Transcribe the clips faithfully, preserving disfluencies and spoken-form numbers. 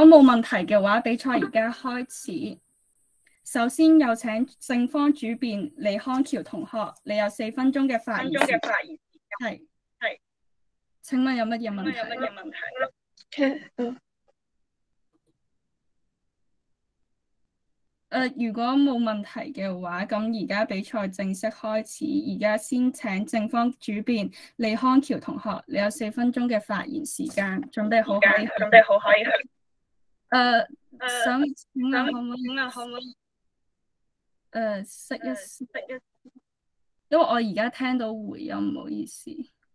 果冇問題嘅話，比賽而家開始。首先有請正方主辯李康橋同學，你有四分鐘嘅發言時間。係係，請問有乜嘢問題？有乜嘢問題？誒、呃，如果冇問題嘅話，咁而家比賽正式開始。而家先請正方主辯李康橋同學，你有四分鐘嘅發言時間，準備好可以。準備好可以去。誒，想請問可唔可以？可唔可以？誒，熄一熄一，因為我而家聽到回音，唔好意思。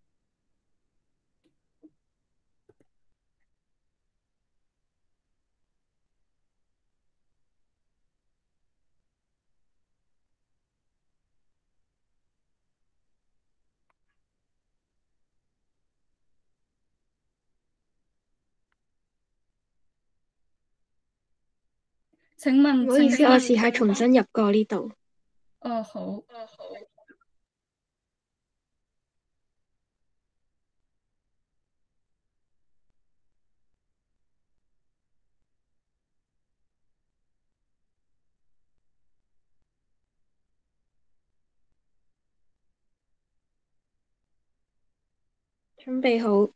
請問， 唔好意思，我試下重新入過呢度。 哦，好。哦，好。 準備好。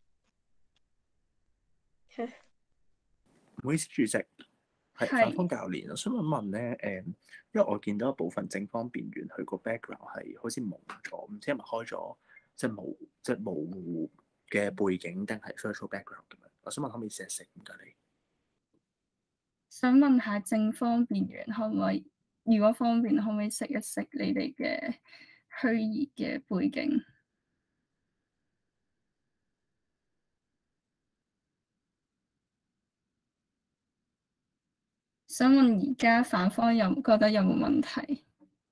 唔好意思，主席，係范方教練，我想問問咧，誒，因為我見到一部分正方辯員佢個 background 係好似蒙咗，唔知係咪開咗即係模即係模糊嘅背景，定係 virtual background 咁樣？我想問可唔可以試一試？唔該你。 想問下正方辯員可唔可以？如果方便，可唔可以熄一熄你哋嘅虛擬嘅背景？想問而家反方有覺得有冇問題？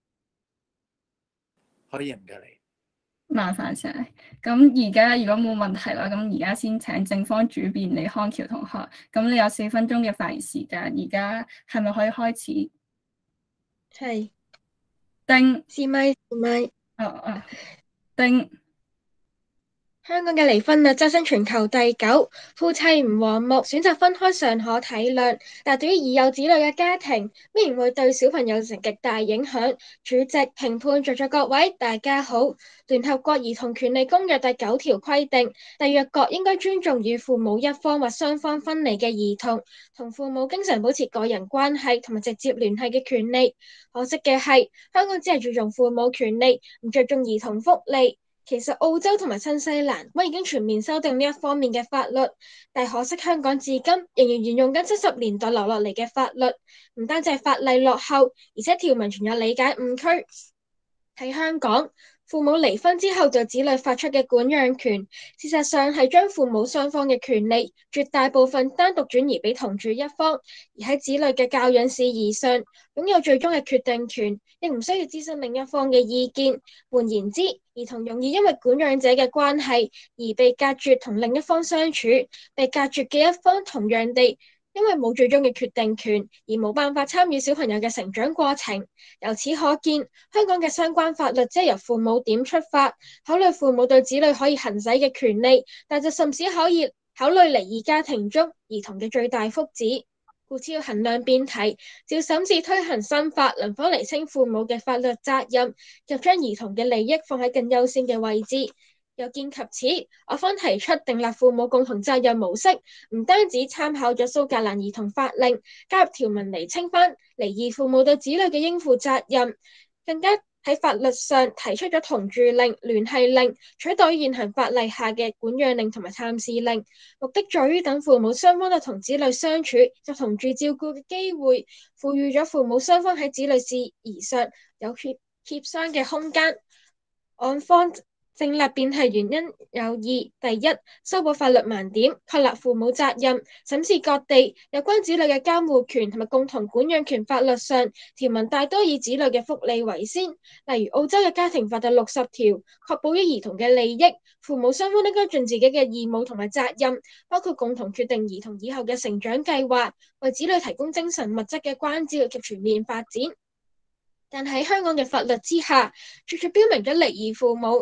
可以，唔該你。 麻煩晒。咁而家如果冇問題啦，咁而家先請正方主辯李康橋同學。咁你有四分鐘嘅發言時間，而家係咪可以開始？ 係。 叮。 試咪試咪。 哦哦。叮。 香港嘅離婚率躋身全球第九，夫妻唔和睦，選擇分開尚可體諒，但對於已有子女嘅家庭，必然會對小朋友造成極大影響。主席、評判、在座各位，大家好。聯合國兒童權利公約第九條規定，締約國應該尊重與父母一方或雙方分離嘅兒童，同父母經常保持個人關係同埋直接聯繫嘅權利。可惜嘅係，香港只係注重父母權利，唔着重兒童福利。其實澳洲同埋新西蘭都已經全面修訂呢一方面嘅法律，但可惜香港至今仍然沿用緊七十年代留落嚟嘅法律，唔單止係法例落後，而且條文存有理解誤區。喺香港，父母離婚之後對子女發出嘅管養權，事實上係將父母雙方嘅權利絕大部分單獨轉移俾同住一方，而喺子女嘅教養事宜上，擁有最終嘅決定權，亦唔需要諮詢另一方嘅意見。換言之，兒童容易因為管養者嘅關係而被隔絕同另一方相處，被隔絕嘅一方同樣地，因為冇最終嘅決定權，而冇辦法參與小朋友嘅成長過程。由此可見，香港嘅相關法律只係由父母點出發，考慮父母對子女可以行使嘅權利，但就甚少可以考慮離異家庭中兒童嘅最大福祉。故此要衡量辯題，照審視推行新法能否釐清父母嘅法律責任，又將兒童嘅利益放喺更優先嘅位置。有見及此，我方提出訂立父母共同責任模式，唔單止參考咗蘇格蘭兒童法令，加入條文釐清返離異父母對子女嘅應負責任，更加喺法律上提出咗同住令、聯繫令，取代現行法例下嘅管養令同埋探視令，目的在於等父母雙方都同子女相處就同住照顧嘅機會，賦予咗父母雙方喺子女事宜上有協協商嘅空間。案方訂立辯題原因有二：第一，修補法律盲點，確立父母責任；審視各地有關子女嘅監護權同埋共同管養權法律上條文大多以子女嘅福利為先，例如澳洲嘅家庭法第六十條，確保於兒童嘅利益，父母雙方應該盡自己嘅義務同埋責任，包括共同決定兒童以後嘅成長計劃，為子女提供精神物質嘅關照及全面發展。但喺香港嘅法律之下，處處標明咗離異父母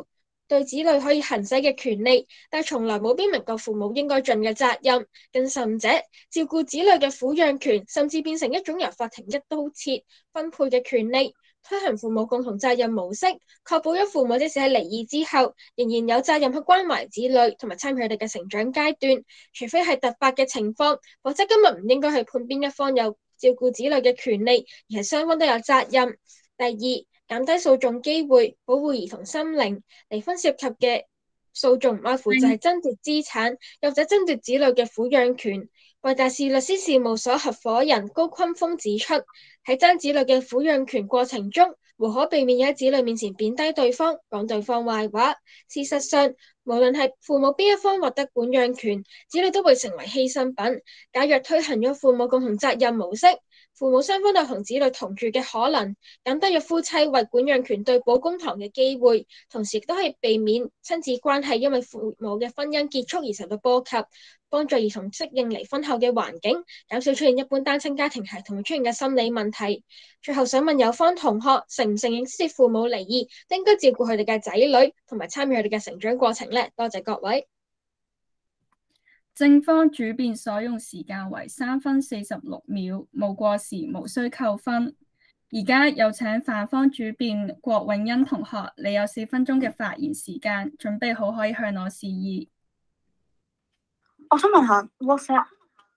對子女可以行使嘅權利，但從來冇標明過父母應該盡嘅責任。更甚者，照顧子女嘅撫養權，甚至變成一種由法庭一刀切分配嘅權利。推行父母共同責任模式，確保咗父母即使喺離異之後，仍然有責任去關懷子女同埋參與佢哋嘅成長階段。除非係突發嘅情況，否則今日唔應該去判邊一方有照顧子女嘅權利，而係雙方都有責任。第二，減低訴訟機會，保護兒童心靈。離婚涉及嘅訴訟唔外乎就係爭奪資產，又或者爭奪子女嘅撫養權。維大士律師事務所合夥人高坤峰指出，喺爭子女嘅撫養權過程中，無可避免喺子女面前貶低對方，講對方壞話。事實上，無論係父母邊一方獲得管養權，子女都會成為犧牲品。假若推行咗父母共同責任模式，父母雙方都有同子女同住嘅可能，減低咗夫妻為管養權對簿公堂嘅機會，同時亦都可以避免親子關係因為父母嘅婚姻結束而受到波及，幫助兒童適應離婚後嘅環境，減少出現一般單親家庭孩童出現嘅心理問題。最後想問有方同學，承唔承認即使父母離異，都應該照顧佢哋嘅仔女，同埋參與佢哋嘅成長過程呢？多謝各位。 正方主辯所用時間為三分四十六秒，無過時，無需扣分。而家有請反方主辯郭永欣同學，你有四分鐘嘅發言時間，準備好可以向我示意。 我想問下 WhatsApp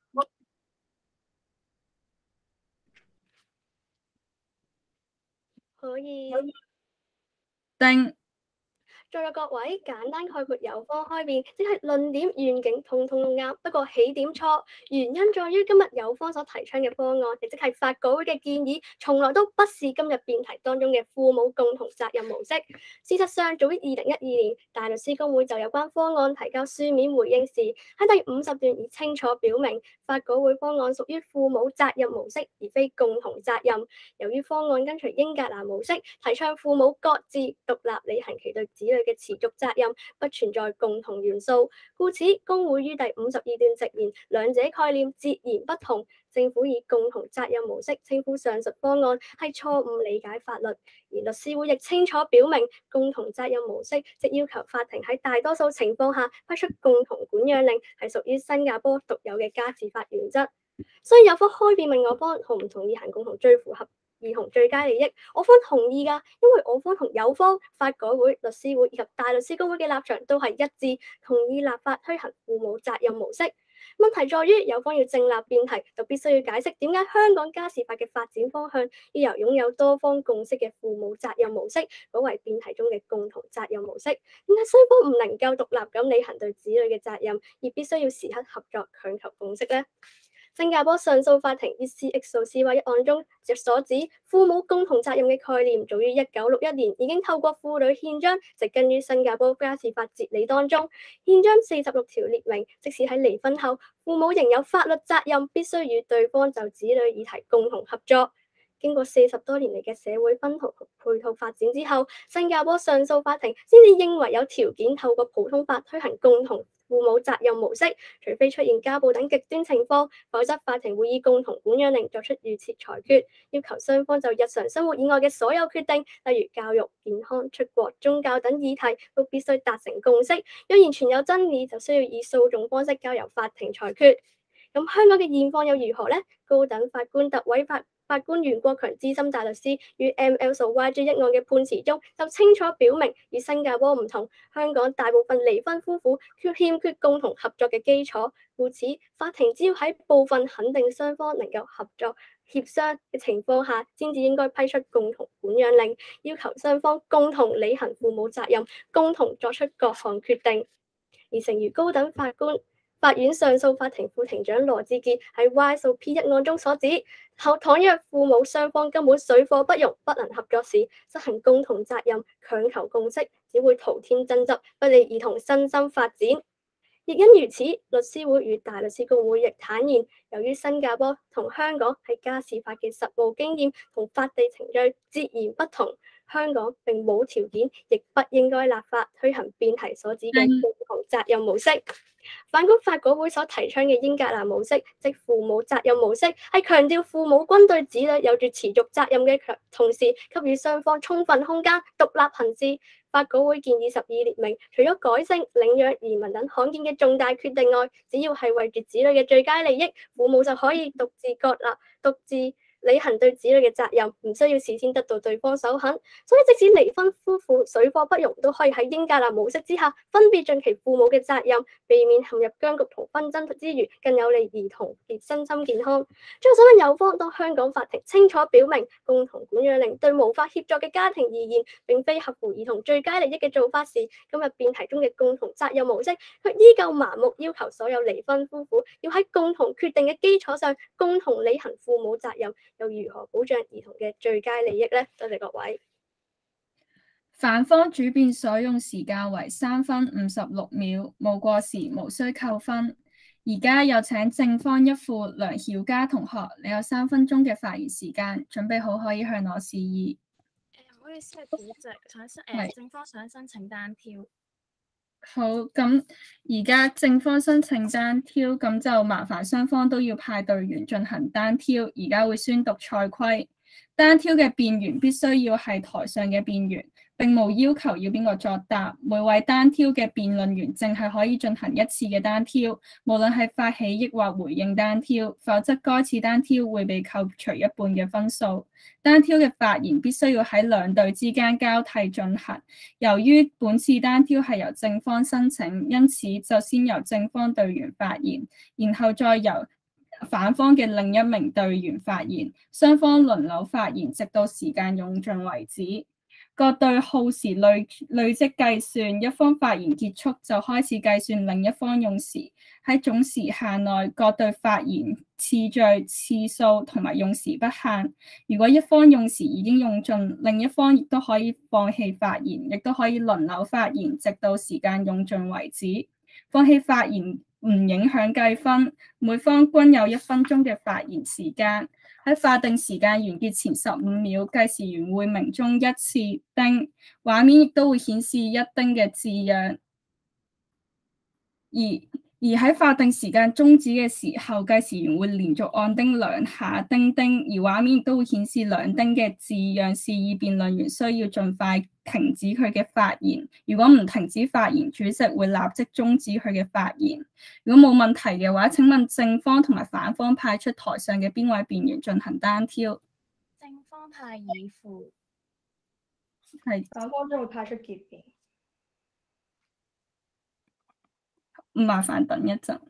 可以。 定。 在座各位，簡單概括有方開辯，即係論點、願景通通都啱，不過起點錯。原因在於今日有方所提倡嘅方案，亦即係法改會嘅建議，從來都不是今日辯題當中嘅父母共同責任模式。事實上，早於二零一二年，大律師公會就有關方案提交書面回應時，喺第五十段已清楚表明，法改會方案屬於父母責任模式，而非共同責任。由於方案跟隨英格蘭模式，提倡父母各自獨立履行其對子女嘅持續責任，不存在共同元素，故此公會於第五十二段直言，兩者概念截然不同。政府以共同責任模式稱呼上述方案係錯誤理解法律，而律師會亦清楚表明，共同責任模式即要求法庭喺大多數情況下批出共同管養令，係屬於新加坡獨有嘅家事法原則。所以有方開辯問我方同唔同意行共同最符合兒童最佳利益，我方同意㗎，因為我方同有方、法改會、律師會以及大律師公會嘅立場都係一致，同意立法推行父母責任模式。問題在於有方要正立辯題，就必須要解釋點解香港家事法嘅發展方向要由擁有多方共識嘅父母責任模式改為辯題中嘅共同責任模式，點解雙方唔能夠獨立咁履行對子女嘅責任，而必須要時刻合作強求共識呢？新加坡上訴法庭 E C X 訴 C Y 一案中所指父母共同責任嘅概念，早於一九六一年已經透過婦女憲章植根於新加坡家事法哲理當中。憲章四十六條列明，即使喺離婚後，父母仍有法律責任，必須與對方就子女議題共同合作。經過四十多年嚟嘅社會薰陶同配套發展之後，新加坡上訴法庭先至認為有條件透過普通法推行共同父母責任模式，除非出現家暴等極端情況，否則法庭會以共同管養令作出預設裁決，要求雙方就日常生活以外嘅所有決定，例如教育、健康、出國、宗教等議題，都必須達成共識。若然存有爭議，就需要以訴訟方式交由法庭裁決。咁香港嘅現況又如何呢？高等法官特委法法官袁國強資深大律師於 M L 訴 Y J 一案嘅判詞中就清楚表明，與新加坡唔同，香港大部分離婚夫婦缺欠缺共同合作嘅基礎，故此法庭只要喺部分肯定雙方能夠合作協商嘅情況下，先至應該批出共同管養令，要求雙方共同履行父母責任，共同作出各項決定。而誠如高等法官法院上訴法庭副庭長羅志傑喺 Y 訴 P 一案中所指，倘若父母雙方根本水火不容，不能合作時，執行共同責任，強求共識，只會徒添爭執，不利兒童身心發展。亦因如此，律師會與大律師公會亦坦言，由於新加坡同香港喺家事法嘅實務經驗同法地程序截然不同，香港並冇條件，亦不應該立法推行辯題所指嘅共同責任模式。反觀法改會所提倡嘅英格蘭模式，即父母責任模式，係強調父母均對子女有住持續責任嘅同時，給予雙方充分空間獨立行事。 法改會建議十二列明，除咗改姓、領養、移民等罕見嘅重大決定外，只要係為住子女嘅最佳利益，父母就可以獨自割納、獨自履行對子女嘅責任，唔需要事先得到對方首肯。所以即使離婚夫婦水火不容，都可以喺英格蘭模式之下分別盡其父母嘅責任，避免陷入僵局同紛爭之餘，更有利兒童嘅身心健康。最後想問有方，當香港法庭清楚表明共同管養令對無法協助嘅家庭而言，並非合乎兒童最佳利益嘅做法時，今日辯題中嘅共同責任模式，卻依舊盲目要求所有離婚夫婦要喺共同決定嘅基礎上共同履行父母責任。又如何保障兒童嘅最佳利益呢？多謝各位。 反方主辯所用時間為三分五十六秒，無過時，無需扣分。而家有請正方一副梁曉嘉同學，你有三分鐘嘅發言時間，準備好可以向我示意。 誒，唔好意思，係主席想申誒正方想申請單挑。 好，咁而家正方申請單挑，咁就麻煩雙方都要派隊員進行單挑。而家會宣讀賽規，單挑嘅辯員必須要係台上嘅辯員，並無要求要邊個作答。每位單挑嘅辯論員淨係可以進行一次嘅單挑，無論係發起抑或回應單挑，否則該次單挑會被扣除一半嘅分數。單挑嘅發言必須要喺兩隊之間交替進行。由於本次單挑係由正方申請，因此就先由正方隊員發言，然後再由反方嘅另一名隊員發言，雙方輪流發言，直到時間用盡為止。各隊耗時累累積計算，一方發言結束就開始計算另一方用時。喺總時限內，各隊發言次序、次數同埋用時不限。如果一方用時已經用盡，另一方亦都可以放棄發言，亦都可以輪流發言，直到時間用盡為止。放棄發言唔影響計分，每方均有一分鐘嘅發言時間。喺法定時間完結前十五秒，計時員會鳴鐘一次叮，畫面亦都會顯示一叮嘅字樣。而而喺法定時間終止嘅時候，計時員會連續按叮兩下叮叮，而畫面亦都會顯示兩叮嘅字樣，示意辯論員需要盡快停止佢嘅發言。如果唔停止發言，主席會立即終止佢嘅發言。如果冇問題嘅話，請問正方同埋反方派出台上嘅邊位辯員進行單挑？ 正方派以父， 係反方將會派出結辯。 麻煩等一陣。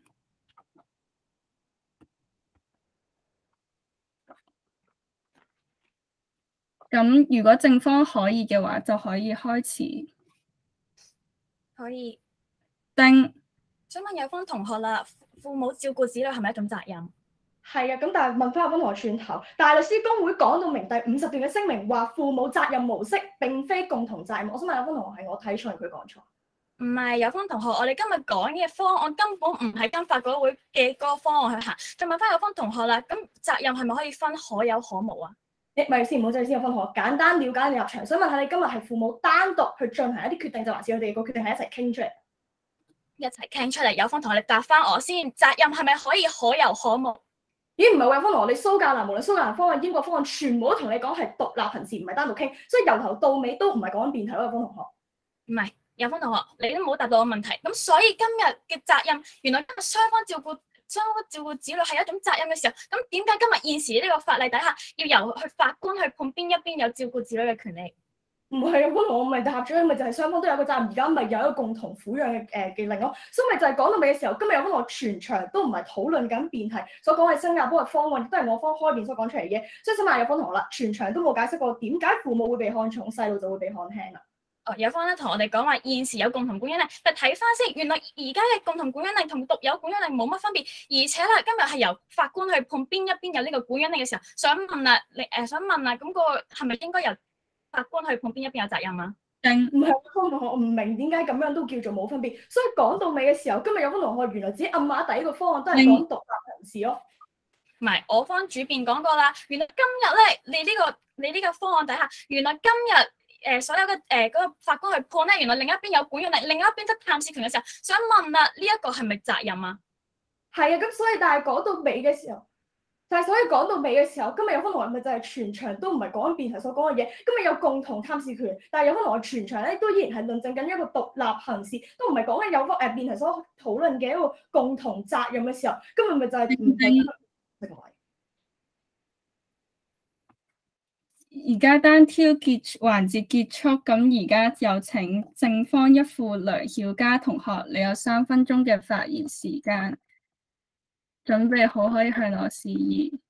咁如果正方可以嘅話，就可以開始。 可以。 叮。 想問有方同學啦，父母照顧子女係咪一種責任？ 係啊，咁但係問翻有方同學轉頭，大律師公會講到明第五十段嘅聲明話，父母責任模式並非共同責任。我想問有方同學係我睇錯，佢講錯？ 唔係，有方同學，我哋今日講嘅方案根本唔係跟法改會嘅嗰個方案去行。再問翻有方同學啦，咁責任係咪可以分可有可無啊？ 你咪先，唔好再先有方同學簡單了解你立場。想問下你今日係父母單獨去進行一啲決定，就還是佢哋個決定係一齊傾出嚟？ 一齊傾出嚟。有方同學，你答翻我先，責任係咪可以可有可無？ 咦，唔係喎，有方同學，你蘇格蘭無論蘇格蘭方案、英國方案，全部都同你講係獨立行事，唔係單獨傾，所以由頭到尾都唔係講緊辯題咯。有方同學， 唔係。有方同學，你都冇答到我問題，咁所以今日嘅責任，原來今日雙方照顧雙方照顧子女係一種責任嘅時候，咁點解今日現時呢個法例底下要由去法官去判邊一邊有照顧子女嘅權利？ 唔係啊，我咪答咗，咪就係雙方都有個責任，而家咪有一個共同撫養嘅誒嘅令咯，所以咪就係講到尾嘅時候，今日有方同學全場都唔係討論緊辯題，所講係新加坡嘅方案，亦都係我方開辯所講出嚟嘅，所以想問有方同學啦，全場都冇解釋過點解父母會被看重，細路就會被看輕啦。 哦，有方咧同我哋講話現時有共同管養令，但睇翻先，原來而家嘅共同管養令同獨有管養令冇乜分別，而且啦，今日係由法官去判邊一邊有呢個管養令嘅時候，想問啦，你誒、呃、想問啦，咁、那個係咪應該由法官去判邊一邊有責任啊？ 唔係，有方同學，我唔明點解咁樣都叫做冇分別，所以講到尾嘅時候，今日有方同學原來自己暗碼底個方案都係講獨立人士咯。 唔係，我方主辯講過啦，原來今日咧，你呢、這個你呢個方案底下，原來今日。誒、呃、所有嘅誒嗰個法官去判咧，原來另一邊有管養令，另一邊得探視權嘅時候，想問啦，呢、這、一個係咪責任啊？ 係啊，咁所以但係講到尾嘅時候， 但係所以講到尾嘅時候，今日有方同學咪就係全場都唔係講緊辯題所講嘅嘢，今日有共同探視權，但係有方同學全場咧都依然係論證緊一個獨立行事，都唔係講緊有方誒辯題所討論嘅一個共同責任嘅時候，今日咪就係唔係呢個位。 而家單挑結環節結束，咁而家有請正方一副梁曉嘉同學，你有三分鐘嘅發言時間。準備好可以向我示意。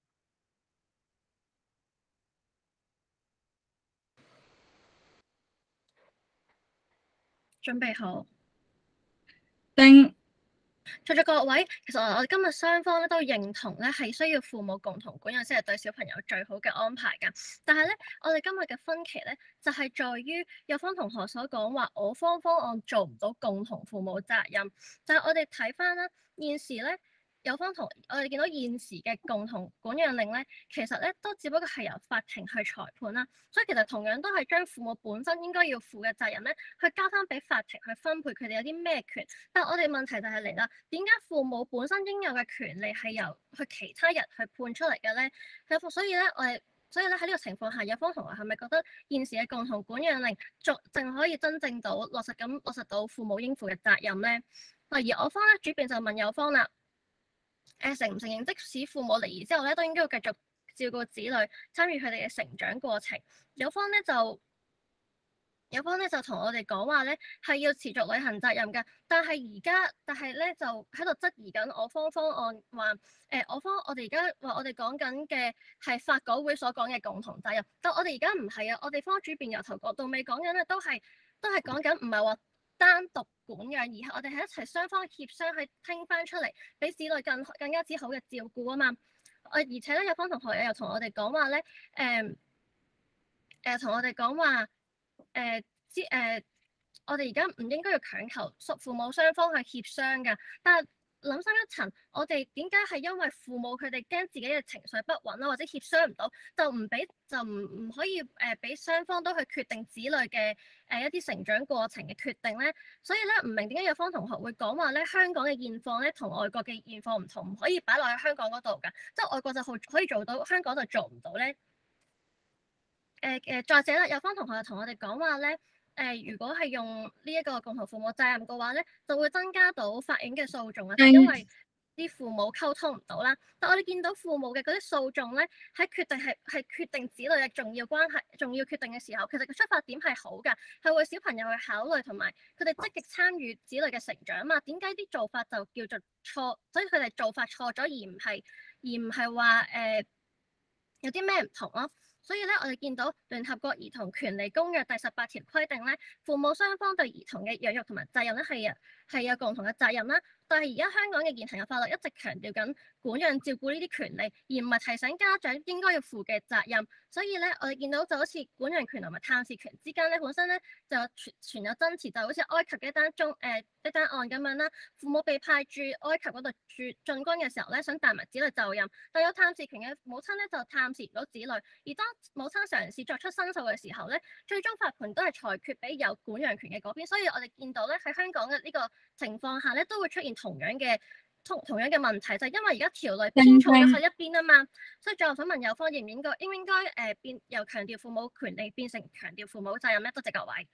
準備好。 叮。 在座各位，其實我哋今日雙方咧都認同咧係需要父母共同管養先係對小朋友最好嘅安排㗎。但係咧，我哋今日嘅分歧咧就係在於有方同學所講話，我方方案做唔到共同父母責任。但係我哋睇翻啦，現時咧。有方同我哋見到現時嘅共同管養令咧，其實咧都只不過係由法庭去裁判啦，所以其實同樣都係將父母本身應該要負嘅責任咧，去交翻俾法庭去分配佢哋有啲咩權。但係我哋問題就係嚟啦，點解父母本身應有嘅權利係由去其他人去判出嚟嘅咧？係所以咧，我哋所以咧喺呢個情況下，有方同學係咪覺得現時嘅共同管養令仲淨可以真正到落實咁落實到父母應負嘅責任咧？嗱，而我方咧主辯就問有方啦。誒承唔承認，即使父母離異之後咧，都應該要繼續照顧子女，參與佢哋嘅成長過程。有方咧就有方咧就同我哋講話咧，係要持續履行責任㗎。但係而家，但係咧就喺度質疑緊我方方案，話誒、呃、我方我哋而家話我哋講緊嘅係法改會所講嘅共同責任，但我哋而家唔係啊，我哋方主辯由頭講到尾講緊咧，都係都係講緊唔係話單獨管養，而係我哋係一齊雙方協商去傾翻出嚟，俾子女更更加之好嘅照顧啊嘛。誒而且咧，有方同學又同我哋講話咧，誒誒同我哋講話誒之誒，我哋而家唔應該要強求父母雙方去協商㗎，但係諗深一層，我哋點解係因為父母佢哋驚自己嘅情緒不穩啦，或者協商唔到，就唔俾就唔唔可以誒俾雙方都去決定子女嘅誒一啲成長過程嘅決定咧？所以咧唔明點解有方同學會講話咧，香港嘅現況咧同外國嘅現況唔同，唔可以擺落去香港嗰度㗎，即係外國就好可以做到，香港就做唔到咧。誒誒，再者啦，有方同學又同我哋講話咧。誒、呃，如果係用呢一個共同父母責任嘅話咧，就會增加到法院嘅訴訟啊，嗯、因為啲父母溝通唔到啦。但我哋見到父母嘅嗰啲訴訟咧，喺決定係係決定子女嘅重要關係、重要決定嘅時候，其實個出發點係好㗎，係為小朋友去考慮同埋佢哋積極參與子女嘅成長啊嘛。點解啲做法就叫做錯？所以佢哋做法錯咗，而唔係而唔係話誒有啲咩唔同咯。所以咧，我哋見到聯合國兒童權利公約第十八條規定咧，父母雙方對兒童嘅養育同埋責任咧係係有共同嘅責任啦。但係而家香港嘅現行嘅法律一直強調緊管養照顧呢啲權利，而唔係提醒家長應該要負嘅責任。所以咧，我哋見到就好似管養權同埋探視權之間咧，本身咧就存存有爭持，就好似埃及嘅一單中誒、呃、一單案咁樣啦。父母被派駐埃及嗰度駐進軍嘅時候咧，想帶埋子女就任，但有探視權嘅母親咧就探視唔到子女，而當母親嘗試作出申訴嘅時候咧，最終法庭都係裁決俾有管養權嘅嗰邊。所以我哋見到咧喺香港嘅呢個情況下咧，都會出現同樣嘅同同樣嘅問題，就係、是、因為而家條例偏重咗喺一邊啊嘛。所以最後想問有方應唔應該應唔應該誒、呃、變由強調父母權利變成強調父母責任咧？多謝各位。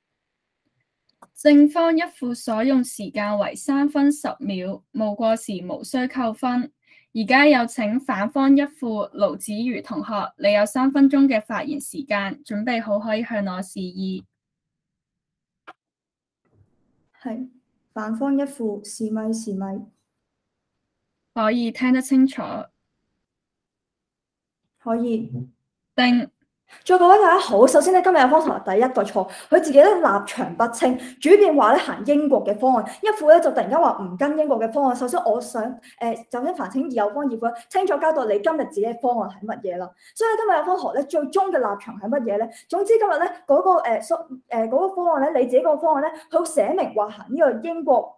正方一副所用時間為三分十秒，無過時無需扣分。而家有請反方一副盧子瑜同學，你有三分鐘嘅發言時間，準備好可以向我示意。 係反方一副示咪示咪， 可以聽得清楚。 可以。 叮。 再各位大家好，首先咧今日有方同學第一個錯，佢自己咧立場不清，主辯話咧行英國嘅方案，一副咧就突然間話唔跟英國嘅方案。首先我想誒、呃，就先煩請有方二副清楚交代你今日自己嘅方案係乜嘢啦。所以今日有方同學咧最終嘅立場係乜嘢咧？總之今日咧嗰個誒誒嗰個方案咧，你自己個方案咧，佢寫明話行呢個英國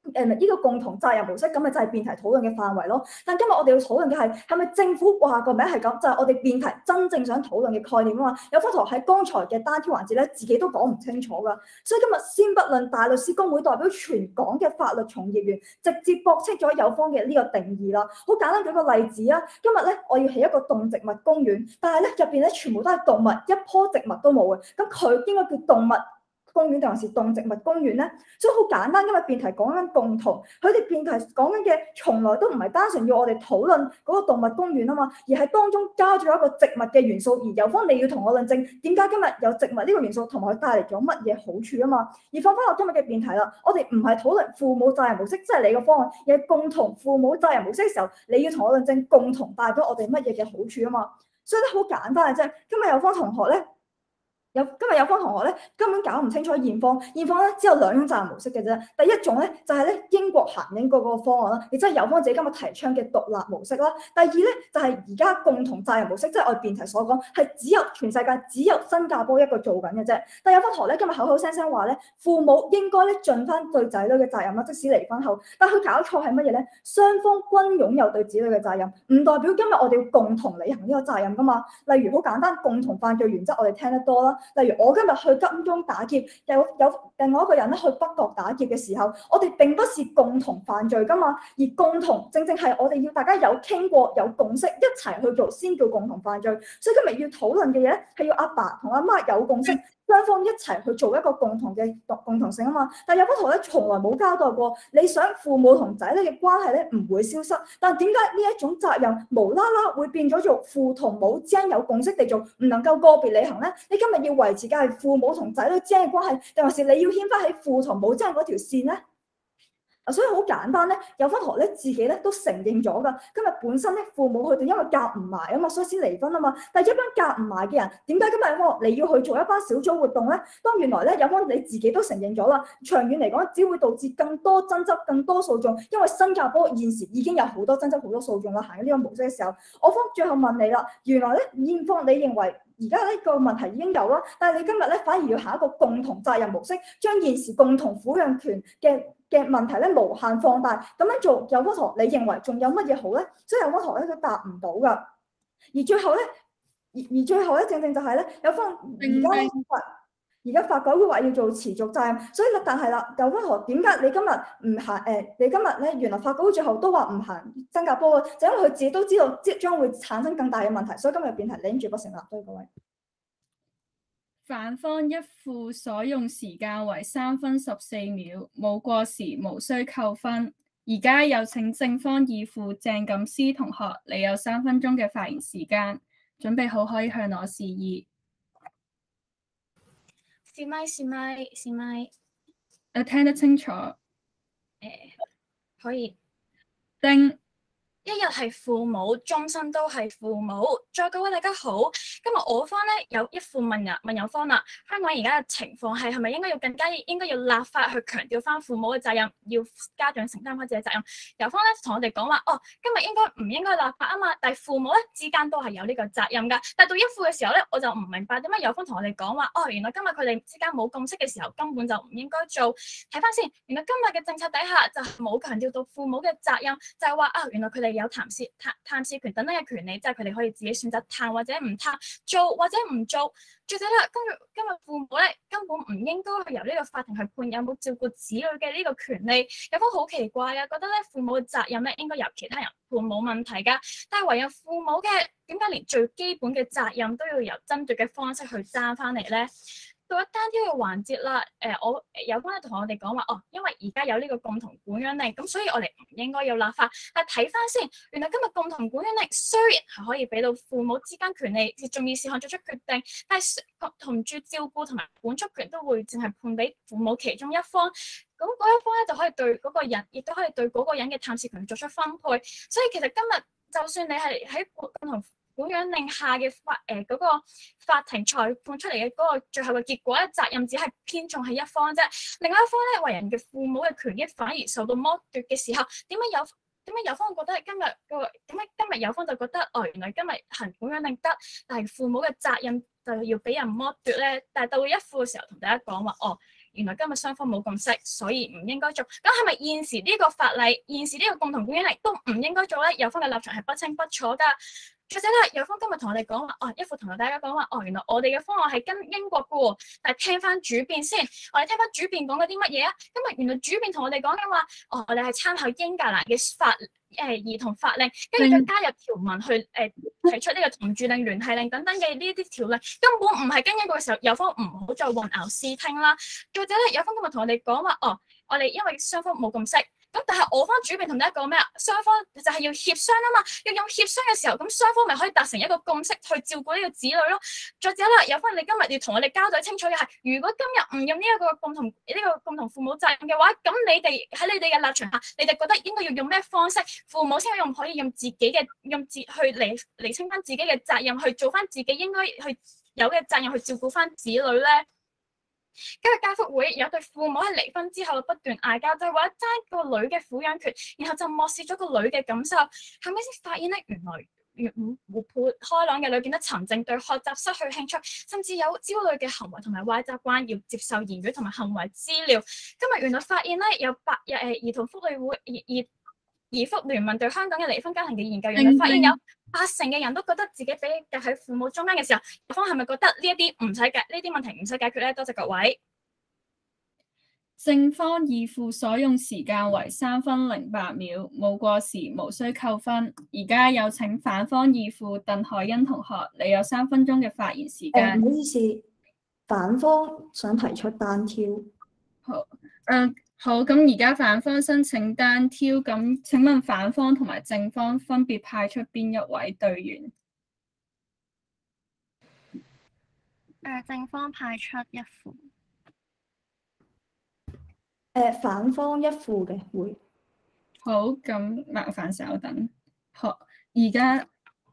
誒呢個共同責任模式，咁咪就係辯題討論嘅範圍咯。但今日我哋要討論嘅係係咪政府話個名係咁，就係、是、我哋辯題真正想討論嘅概念啊嘛。有方同學喺剛才嘅單挑環節咧，自己都講唔清楚㗎，所以今日先不論大律師公會代表全港嘅法律從業員，直接駁斥咗有方嘅呢個定義啦。好簡單舉個例子啊，今日咧我要起一個動植物公園，但係咧入邊咧全部都係動物，一棵植物都冇嘅，咁佢應該叫動物公園定還是動植物公園咧？所以好簡單，因為辯題講緊共同，佢哋辯題講緊嘅從來都唔係單純要我哋討論嗰個動物公園啊嘛，而係當中加咗一個植物嘅元素，而有方你要同我論證點解今日有植物呢個元素同埋佢帶嚟咗乜嘢好處啊嘛。而放翻落今日嘅辯題啦，我哋唔係討論父母責任模式，即係你個方案，而係共同父母責任模式嘅時候，你要同我論證共同帶咗我哋乜嘢嘅好處啊嘛。所以咧好簡單嘅啫，今日有方同學咧。有今日有方同學咧根本搞唔清楚現況，現況咧只有兩種責任模式嘅啫。第一種咧就係、是、咧英國行英國嗰個方案啦，亦即係有方自己今日提倡嘅獨立模式啦。第二咧就係而家共同責任模式，即係我哋辯題所講係只有全世界只有新加坡一個做緊嘅啫。但有方同學咧今日口口聲聲話咧父母應該咧盡翻對仔女嘅責任啦，即使離婚後，但佢搞錯係乜嘢咧？雙方均擁有對子女嘅責任，唔代表今日我哋要共同履行呢個責任噶嘛。例如好簡單，共同犯罪原則我哋聽得多啦。例如我今日去金鐘打劫，有有另外一個人咧去北角打劫嘅時候，我哋並不是共同犯罪噶嘛，而共同正正係我哋要大家有傾過、有共識一齊去做先叫共同犯罪。所以今日要討論嘅嘢咧，係要阿爸同阿媽有共識，雙方一齊去做一個共同嘅共同性啊嘛。但有幅圖咧，從來冇交代過，你想父母同仔女嘅關係咧唔會消失，但點解呢一種責任無啦啦會變咗做父同母之間有共識地做，唔能夠個別履行咧？你今日要維持嘅係父母同仔女之間嘅關係，定還是你要牽翻喺父同母之間嗰條線咧？啊，所以好簡單咧，有方同學咧自己咧都承認咗噶。今日本身咧父母佢哋因為夾唔埋啊嘛，所以先離婚啊嘛。但係一班夾唔埋嘅人，點解今日有方你要去做一班小組活動咧？當原來咧有方你自己都承認咗啦，長遠嚟講只會導致更多爭執、更多訴訟，因為新加坡現時已經有好多爭執、好多訴訟啦。行緊呢個模式嘅時候，我方最後問你啦，原來咧現況你認為而家呢個問題已經有啦，但係你今日咧反而要行一個共同責任模式，將現時共同撫養權嘅嘅問題咧無限放大，咁樣做有方同學你認為仲有乜嘢好咧？所以有方同學咧佢答唔到噶，而最後咧，而而最後咧正正就係咧有方而家法而家法改會話要做持續責任，所以咧但係啦，有方同學點解你今日唔行？誒、呃，你今日咧原來法改會最後都話唔行新加坡嘅，就因為佢自己都知道即將會產生更大嘅問題，所以今日辯題拎住不成立。多謝各位。 反方一副所用時間為三分十四秒，冇過時，無需扣分。而家有請正方二副鄭錦思同學，你有三分鐘嘅發言時間，準備好可以向我示意。 試咪試咪試咪， 我聽得清楚。誒、 欸，可以。 叮。 一日係父母，終身都係父母。再各位大家好，今日我方咧有一副問人問有方啦。香港而家嘅情況係係咪應該要更加應該要立法去強調翻父母嘅責任，要家長承擔翻自己責任？有方咧同我哋講話，哦，今日應該唔應該立法啊嘛？但係父母咧之間都係有呢個責任㗎。但係到一副嘅時候咧，我就唔明白點解有方同我哋講話，哦，原來今日佢哋之間冇共識嘅時候，根本就唔應該做。睇翻先，原來今日嘅政策底下就係冇強調到父母嘅責任，就係話啊，原來佢哋有探視探探視權等等嘅權利，即係佢哋可以自己選擇探或者唔探，做或者唔做。最仔啦，今日今日父母咧根本唔應該去由呢個法庭去判有冇照顧子女嘅呢個權利。有方好奇怪啊，覺得咧父母嘅責任咧應該由其他人判冇問題㗎，但係唯有父母嘅點解連最基本嘅責任都要由爭奪嘅方式去爭翻嚟咧？到一單挑嘅環節啦，誒、呃，我有方咧同我哋講話，哦，因為而家有呢個共同管養令，咁所以我哋唔應該要立法。但係睇翻先，原來今日共同管養令雖然係可以俾到父母之間權利，接重要事項作出決定，但係同住照顧同埋管束權都會淨係判俾父母其中一方，咁嗰一方咧就可以對嗰個人，亦都可以對嗰個人嘅探視權作出分配。所以其實今日就算你係喺共同管養令下嘅法誒嗰、呃那個法庭裁判出嚟嘅嗰個最後嘅結果咧，責任只係偏重係一方啫。另外一方咧，為人嘅父母嘅權益反而受到剝奪嘅時候，點解有點解有方覺得今日個點解今日有方就覺得哦，原來今日行管養令得，但係父母嘅責任就要俾人剝奪咧？但係到一副嘅時候同大家講話哦， 原來今日雙方冇共識，所以唔應該做。咁係咪現時呢個法例、現時呢個共同管養令都唔應該做咧？有方嘅立場係不清不楚㗎。再者咧，有方今日同我哋講話，哦，一副同大家講話，哦，原來我哋嘅方案係跟英國嘅喎，但係聽翻主辯先，我哋聽翻主辯講嗰啲乜嘢啊？今日原來主辯同我哋講緊話，哦，我哋係參考英格蘭嘅法誒、呃、兒童法令，跟住再加入條文去誒、呃、提出呢個同住令、聯繫令等等嘅呢啲條例，根本唔係跟英國嘅時候，有方唔好再混淆視聽啦。再者咧，有方今日同我哋講話，哦，我哋因為雙方冇共識。咁但係我方主辯同大家講咩啊？雙方就係要協商啊嘛，要用協商嘅時候，咁雙方咪可以達成一個共識去照顧呢個子女咯。再者啦，有方你今日要同我哋交代清楚嘅係，如果今日唔用呢一個共同呢、呢個共同父母責任嘅話，咁你哋喺你哋嘅立場下，你哋覺得應該要用咩方式，父母先用可以用自己嘅用自去釐釐清翻自己嘅責任，去做翻自己應該去有嘅責任去照顧翻子女咧？今日家福會有對父母喺離婚之後不斷嗌交，就係話爭個女嘅撫養權，然後就漠視咗個女嘅感受，後尾先發現咧，原來越活潑開朗嘅女變得沉靜，對學習失去興趣，甚至有焦慮嘅行為同埋壞習慣，要接受言語同埋行為治療。今日原來發現咧，有八日誒兒童福利會兒兒兒福聯盟對香港嘅離婚家庭嘅研究，原來發現有八成嘅人都覺得自己俾夾喺父母中間嘅時候，對方係咪覺得呢一啲唔使解呢啲問題唔使解決咧？多謝各位。 正方二父所用時間為三分零八秒，冇過時，無需扣分。而家有請反方二父鄧凱欣同學，你有三分鐘嘅發言時間。 唔、呃、好意思，反方想提出單挑。 好，誒、呃。好，咁而家反方申請單挑，咁請問反方同埋正方分別派出邊一位隊員？ 誒、呃，正方派出一父。誒、 呃，反方一父嘅會。 好，咁麻煩稍等。好，而家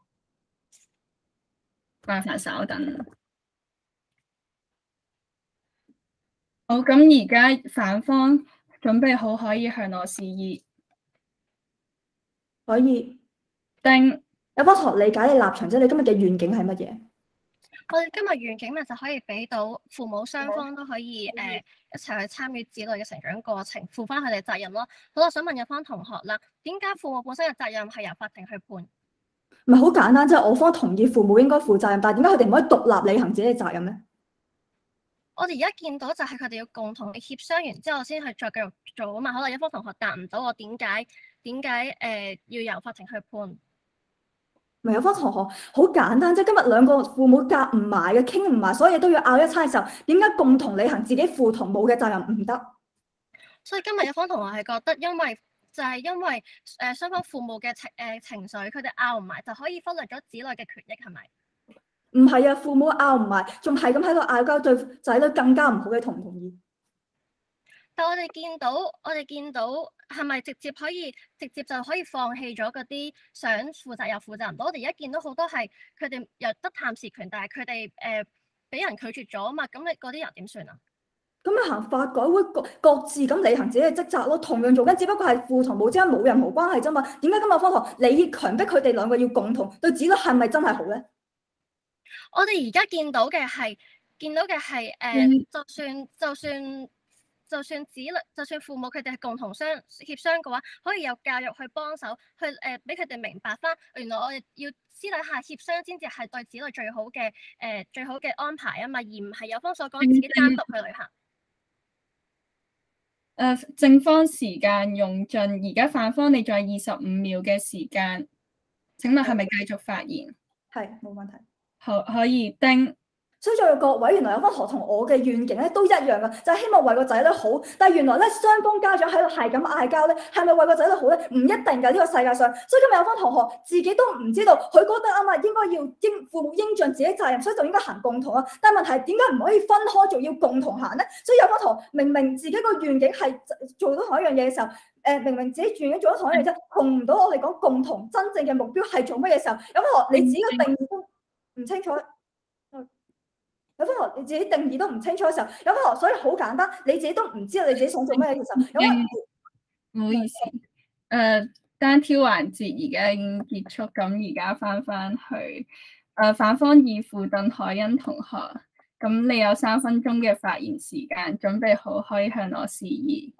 麻煩稍等。好，咁而家反方準備好可以向我示意， 可以。 丁， 有幫同學理解你立場啫，你今日嘅願景係乜嘢？ 我哋今日願景咪就可以俾到父母雙方都可以誒、呃、一齊去參與子女嘅成長過程，負翻佢哋責任咯。好，我想問有方同學啦，點解父母本身嘅責任係由法庭去判？ 唔係好簡單，即係我方同意父母應該負責任，但係點解佢哋唔可以獨立履行自己嘅責任咧？ 我哋而家見到就係佢哋要共同嘅協商完之後先去再繼續做啊嘛。可能一方同學答唔到我點解點解誒要由法庭去判？ 唔係有方同學好簡單，即係今日兩個父母夾唔埋嘅，傾唔埋，所有嘢都要拗一餐嘅時候，點解共同履行自己父同母嘅責任唔得？ 所以今日有方同學係覺得，因為就係、是、因為誒雙方父母嘅情誒、呃、情緒，佢哋拗唔埋就可以忽略咗子女嘅權益，係咪？ 唔係啊，父母拗唔埋，仲係咁喺度拗交，對仔女更加唔好嘅，同唔同意？ 但我哋見到，我哋見到係咪直接可以直接就可以放棄咗嗰啲想負責又負責唔到？我哋而家見到好多係佢哋有得探視權，但係佢哋誒俾人拒絕咗啊嘛，咁你嗰啲人點算啊？ 咁咪行法改會各各自咁履行自己嘅職責咯，同樣做緊，只不過係父同母之間冇任何關係啫嘛。點解今日方學你強迫佢哋兩個要共同對子女係咪真係好咧？ 我哋而家見到嘅係，見到嘅係誒， 嗯、 就算就算就算子女，就算父母佢哋係共同商協商嘅話，可以有教育去幫手，去誒俾佢哋明白翻，原來我哋要私底下協商先至係對子女最好嘅誒、呃、最好嘅安排啊嘛，而唔係有方所講自己單獨去旅行。 誒、呃，正方時間用盡，而家反方你仲有二十五秒嘅時間，請問係咪繼續發言？ 係，冇問題。 好，可以丁。 所以在座各位，原來有方學同我嘅願景咧都一樣噶，就係、是、希望為個仔女好。但係原來咧雙方家長喺度係咁嗌交咧，係咪為個仔女好咧？唔一定噶，呢、這個世界上。所以今日有方同學自己都唔知道，佢覺得啊嘛，應該要應父母應盡自己責任，所以就應該行共同啊。但係問題係點解唔可以分開做，要共同行咧？所以有方同學明明自己個願景係做到同一樣嘢嘅時候，誒、呃、明明自己願景做咗同一樣嘢啫，同唔到我哋講共同真正嘅目標係做乜嘢時候，有方學你自己嘅定義都唔清楚。有方學你自己定義都唔清楚嘅時候，有方學所以好簡單，你自己都唔知道你自己想做咩嘅時候，有方唔好意思，誒、呃、單挑環節而家已經結束，咁而家翻翻去誒、呃、反方二父鄧凱欣同學， 咁你有三分鐘嘅發言時間，準備好可以向我示意。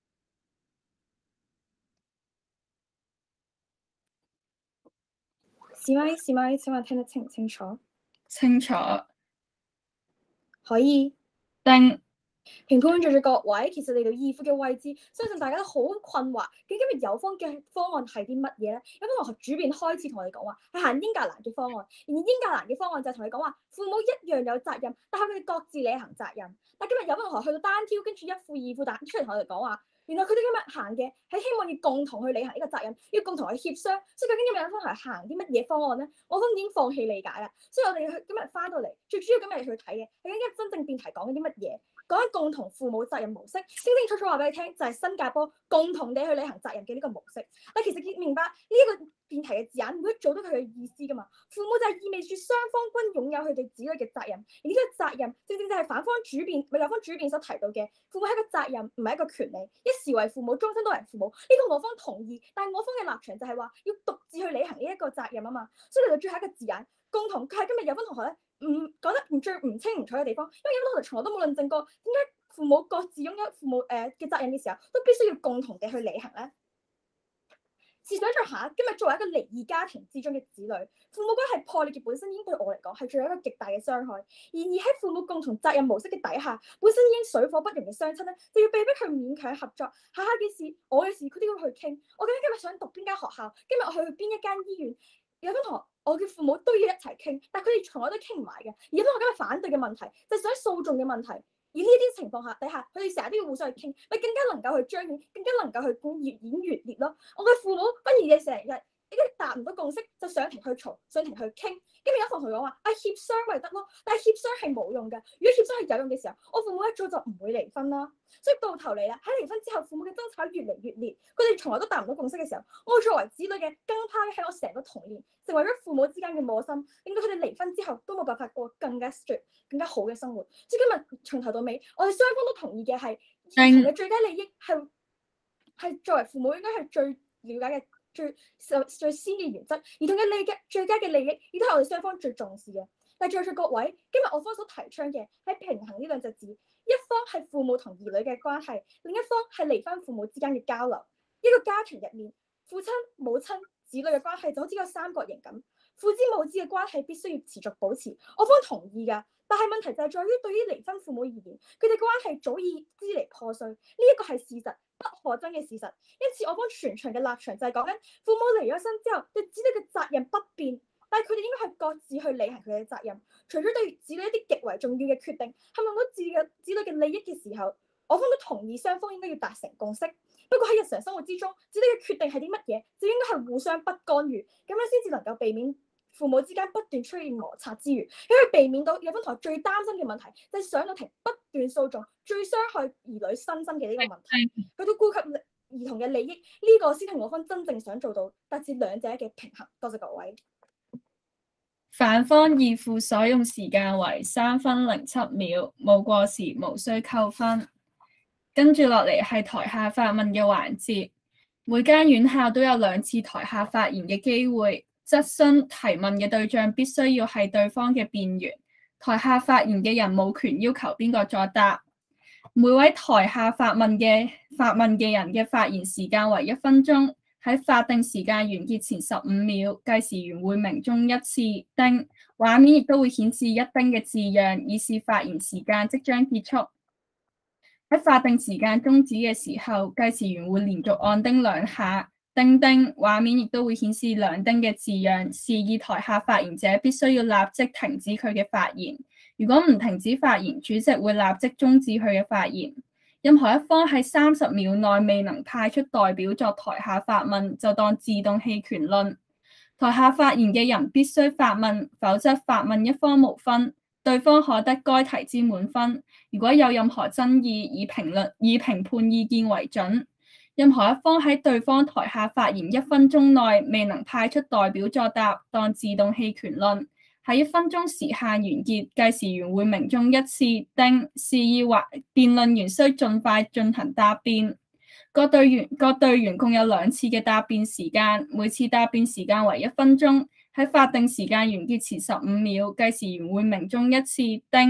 是咪？是咪？請問聽得清唔清楚？ 清楚。 可以。 叮。 評判在座各位，其實嚟到二副嘅位置，相信大家都好困惑。究竟今日有方嘅方案係啲乜嘢咧？有方同學主編開始同我哋講話係行英格蘭嘅方案，而英格蘭嘅方案就係同你講話父母一樣有責任，但係佢哋各自履行責任。但今日有方同學去到單挑，跟住一副二副彈出嚟同我哋講話。原來佢哋今日行嘅係希望要共同去履行呢個責任，要共同去協商。所以究竟今日有方係行啲乜嘢方案咧？我都已經放棄理解啦。所以我哋去今日翻到嚟，最主要今日去睇嘅係究竟真正辯題講緊啲乜嘢？講緊共同父母責任模式，清清楚楚話俾你聽，就係新加坡共同地去履行責任嘅呢個模式。但其實要明白呢一個辯題嘅字眼，唔會做到佢嘅意思噶嘛。父母就係意味住雙方均擁有佢哋子女嘅責任，而呢個責任正正就係反方主辯咪有方主辯所提到嘅，父母係一個責任，唔係一個權利。一視為父母，終身都係父母。呢、這個我方同意，但係我方嘅立場就係話要獨自去履行呢一個責任啊嘛。所以嚟到最後一個字眼，共同佢係今日有分同學咧。唔講得唔最唔清唔楚嘅地方，因為有好多同學從來都冇論證過點解父母各自擁有父母誒嘅、呃、責任嘅時候，都必須要共同地去履行咧。試想像下，今日作為一個離異家庭之中嘅子女，父母關係破裂嘅本身已經對我嚟講係最有一個極大嘅傷害。然而喺父母共同責任模式嘅底下，本身已經水火不容嘅雙親咧，就要被迫去勉強合作。下下嘅事，我嘅事，佢都要去傾。我究竟今日想讀邊間學校？今日我去邊一間醫院？有分同學，我嘅父母都要一齊傾，但係佢哋從來都傾唔埋嘅。而有分學今日反對嘅問題，就係想訴訟嘅問題。而呢啲情況下底下，佢哋成日都要互相去傾，咪更加能夠去彰顯，更加能夠去越演越烈咯。我嘅父母不如嘅成日。你跟住達唔到共識，就上庭去嘈，上庭去傾。跟住有同學講話，啊協商咪得咯，但係協商係冇用嘅。如果協商係有用嘅時候，我父母一早就唔會離婚啦。所以到頭嚟啦，喺離婚之後，父母嘅爭吵越嚟越烈，佢哋從來都達唔到共識嘅時候，我作為子女嘅跟拍喺我成個童年，成為咗父母之間嘅磨心，令到佢哋離婚之後都冇辦法過更加 straight、更加好嘅生活。所以今日從頭到尾，我哋雙方都同意嘅係兒童嘅最佳利益係係作為父母應該係最了解嘅。最最先嘅原則，兒童嘅利益最佳嘅利益，亦都係我哋雙方最重視嘅。但係在座各位，今日我方所提倡嘅係平衡呢兩隻字，一方係父母同兒女嘅關係，另一方係離婚父母之間嘅交流。一個家庭入面，父親、母親、子女嘅關係就好似個三角形咁，父子母子嘅關係必須要持續保持。我方同意㗎，但係問題就係在於對於離婚父母而言，佢哋關係早已支離破碎，呢一個係事實。不可爭嘅事實，因此我方全場嘅立場就係講緊父母離咗身之後，對子女嘅責任不變，但係佢哋應該係各自去履行佢哋嘅責任。除咗對子女一啲極為重要嘅決定，係用到自嘅子女嘅利益嘅時候，我方都同意雙方應該要達成共識。不過喺日常生活之中，子女嘅決定係啲乜嘢，就應該係互相不干預，咁樣先至能夠避免父母之間不斷出現摩擦之餘，因為避免到有分同學最擔心嘅問題，就係上到庭不斷訴訟，最傷害兒女身心嘅呢個問題，佢都顧及兒童嘅利益，呢、這個先係我方真正想做到達至兩者嘅平衡。多謝各位。 反方二副所用時間為三分零七秒，冇過時，無需扣分。跟住落嚟係台下發問嘅環節，每間院校都有兩次台下發言嘅機會。質詢提問嘅對象必須要係對方嘅辯員，台下發言嘅人冇權要求邊個作答。每位台下發問嘅發問嘅人嘅發言時間為一分鐘，喺法定時間完結前十五秒，計時員會鳴鐘一次，叮，畫面亦都會顯示一叮嘅字樣，以示發言時間即將結束。喺法定時間終止嘅時候，計時員會連續按叮兩下。叮叮，畫面亦都會顯示兩叮嘅字樣，示意台下發言者必須要立即停止佢嘅發言。如果唔停止發言，主席會立即終止佢嘅發言。任何一方喺三十秒內未能派出代表作台下發問，就當自動棄權論。台下發言嘅人必須發問，否則發問一方無分，對方可得該題之滿分。如果有任何爭議，以評論以評判意見為準。任何一方喺對方台下發言一分鐘內未能派出代表作答，當自動棄權論。喺一分鐘時限完結，計時員會鳴鐘一次，叮，示意或辯論員需盡快進行答辯。各隊員各隊員共有兩次嘅答辯時間，每次答辯時間為一分鐘。喺法定時間完結前十五秒，計時員會鳴鐘一次，叮。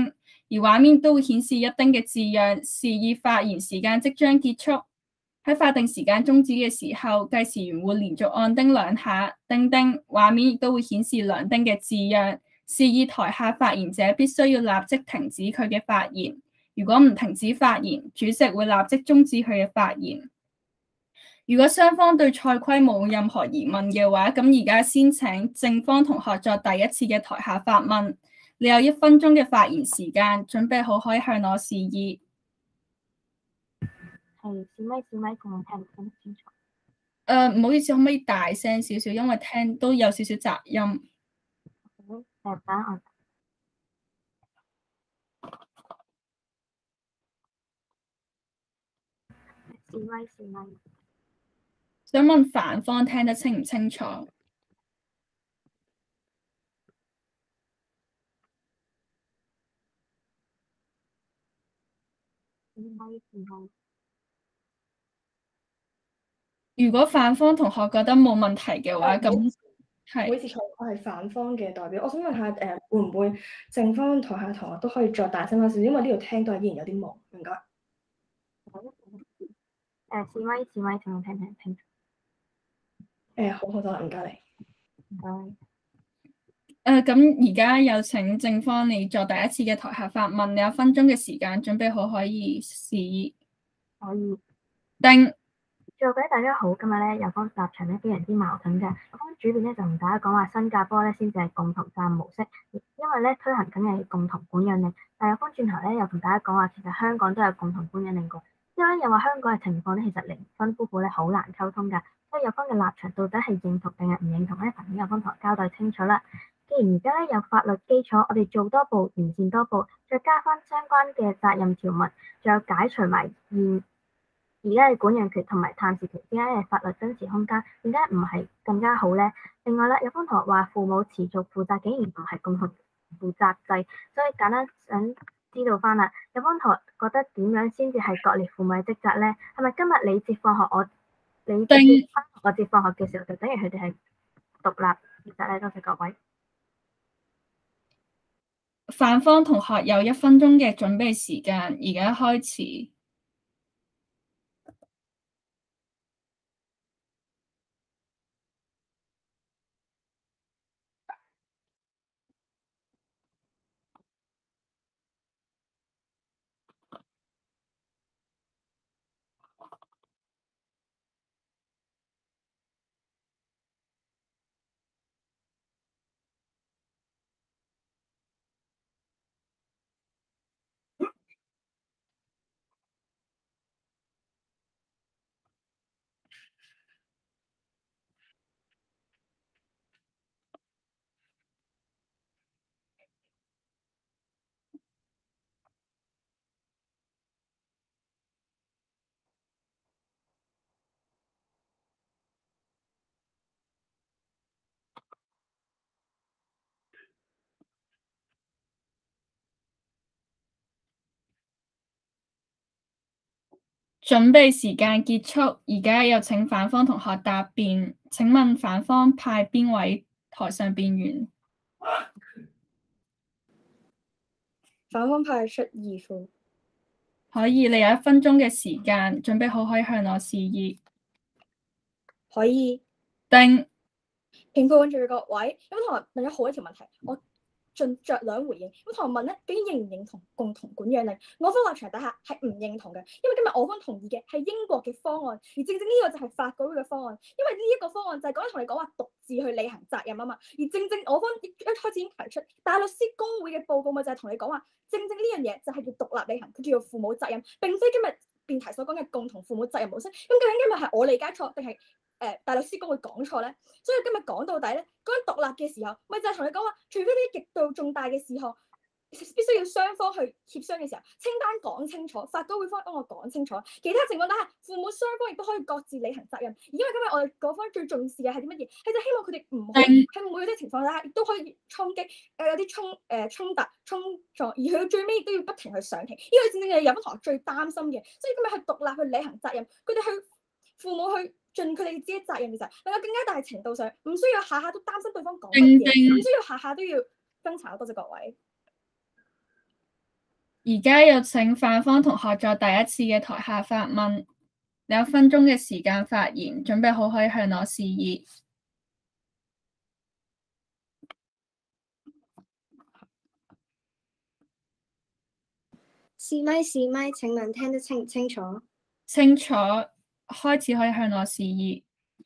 而畫面都會顯示一丁嘅字樣，示意發言時間即將結束。喺法定時間終止嘅時候，計時員會連續按叮兩下，叮叮，畫面亦都會顯示兩丁嘅字樣，示意台下發言者必須要立即停止佢嘅發言。如果唔停止發言，主席會立即終止佢嘅發言。如果雙方對賽規冇任何疑問嘅話，咁而家先請正方同學作第一次嘅台下發問。你有一分鐘嘅發言時間，準備好可以向我示意。 係試咪試咪，仲聽唔聽得清楚？ 誒，唔好意思，可唔可以大聲少少？因為聽都有少少雜音。 好，誒，打我。試咪試咪。 想問反方聽得清唔清楚？ 試咪試咪。 如果反方同學覺得冇問題嘅話，咁係。 唔好意思，我係反方嘅代表。我想問下，誒、呃、會唔會正方台下同學都可以再大聲翻少少？因為呢度聽到依然有啲忙。唔該。 誒，試咪試咪，聽唔聽聽清楚？ 誒，好好多啦，唔該你。 唔該。 誒，咁而家有請正方你作第一次嘅台下發問，你有分鐘嘅時間，準備好可以示意。 可以。 叮。 各位大家好，今日咧有方立場咧非常之矛盾嘅。有方主辯咧就同大家講話新加坡咧先至係共同責任模式，因為咧推行緊嘅共同管養令。但係有方轉頭咧又同大家講話，其實香港都有共同管養令過。之後咧又話香港嘅情況咧其實離婚夫婦咧好難溝通㗎，所以有方嘅立場到底係認同定係唔認同咧？請有方同學交代清楚啦。既然而家咧有法律基礎，我哋做多步完善多步，再加翻相關嘅責任條文，仲有解除埋現而家嘅管養權同埋探視權之間嘅法律爭持空間，點解唔係更加好咧？另外啦，有方同學話父母持續負責竟然唔係共同負責制，所以簡單想知道翻啦，有方同學覺得點樣先至係割裂父母嘅職責咧？係咪今日你接放學我你接翻我接放學嘅時候，就等於佢哋係獨立職責咧？多謝各位。 反方同學有一分鐘嘅準備時間，而家開始。準備時間結束，而家有請反方同學答辯。請問反方派邊位台上辯員？ 反方派出二副。 可以，你有一分鐘嘅時間，準備好可以向我示意。 可以。 叮。 評判穩住各位，有同學問咗好一條問題，我盡着量回應。咁同學問咧，究竟認唔認同共同管養令？我方立場底下係唔認同嘅，因為今日我方同意嘅係英國嘅方案，而正正呢個就係法改會嘅方案。因為呢一個方案就係講緊同你講話獨自去履行責任啊嘛。而正正我方一開始已經提出，大律師公會嘅報告咪就係同你講話，正正呢樣嘢就係叫獨立履行，佢叫做父母責任，並非今日辯題所講嘅共同父母責任模式。咁究竟今日係我理解錯定係？誒、呃、大律師公會講錯咧，所以今日講到底咧，講緊獨立嘅時候，咪就係同你講話，除非啲極度重大嘅事項，必須要雙方去協商嘅時候，清單講清楚，法改會方幫我講清楚，其他情況底下，父母雙方亦都可以各自履行責任。而因為今日我哋嗰方最重視嘅係啲乜嘢？係就希望佢哋唔好喺每啲情況底下，亦都可以衝擊，誒、呃、有啲衝誒、呃、衝突衝撞，而去到最尾亦都要不停去上庭。呢、這個正正係有班同學最擔心嘅，所以今日去獨立去履行責任，佢哋去父母去。盡佢哋自己責任嘅時候，能夠更加大程度上唔需要下下都擔心對方講乜嘢，唔需要下下都要爭吵。多謝各位。 而家有請范方同學在第一次嘅台下發問，你有一分鐘嘅時間發言，準備好可以向我示意。 試咪試咪，請問聽得清唔清楚？ 清楚，開始可以向我示意。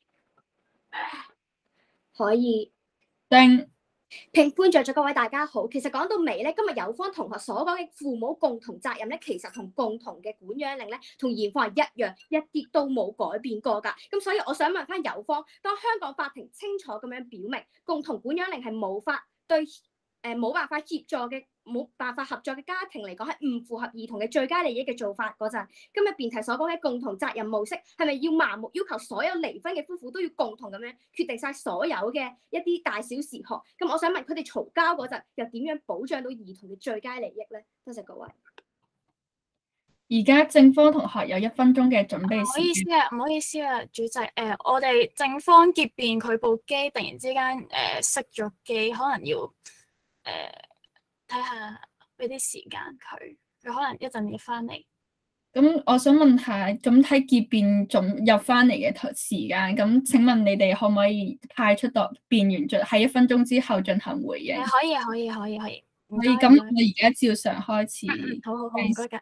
可以。 叮。 評判在座各位大家好，其實講到尾咧，今日有方同學所講嘅父母共同責任咧，其實同共同嘅管養令咧，同現況係一樣，一啲都冇改變過㗎。咁所以我想問翻有方，當香港法庭清楚咁樣表明共同管養令係冇法對誒冇辦法協助嘅冇辦法合作嘅家庭嚟講係唔符合兒童嘅最佳利益嘅做法嗰陣，今日辯題所講嘅共同責任模式係咪要盲目要求所有離婚嘅夫婦都要共同咁樣決定晒所有嘅一啲大小事項？咁我想問佢哋嘈交嗰陣又點樣保障到兒童嘅最佳利益咧？多謝各位。 而家正方同學有一分鐘嘅準備時間。 唔好意思啊，唔好意思啊，主席，誒、呃，我哋正方結辯佢部機突然之間誒熄咗機，可能要誒睇下俾啲時間佢，佢可能一陣要翻嚟。 咁我想問下，咁睇結辯總入翻嚟嘅時間，咁請問你哋可唔可以派出到辯完進喺一分鐘之後進行回應？ 可以，可以，可以，可以。 可以，咁我而家照常開始。 嗯、好好好，唔該㗎。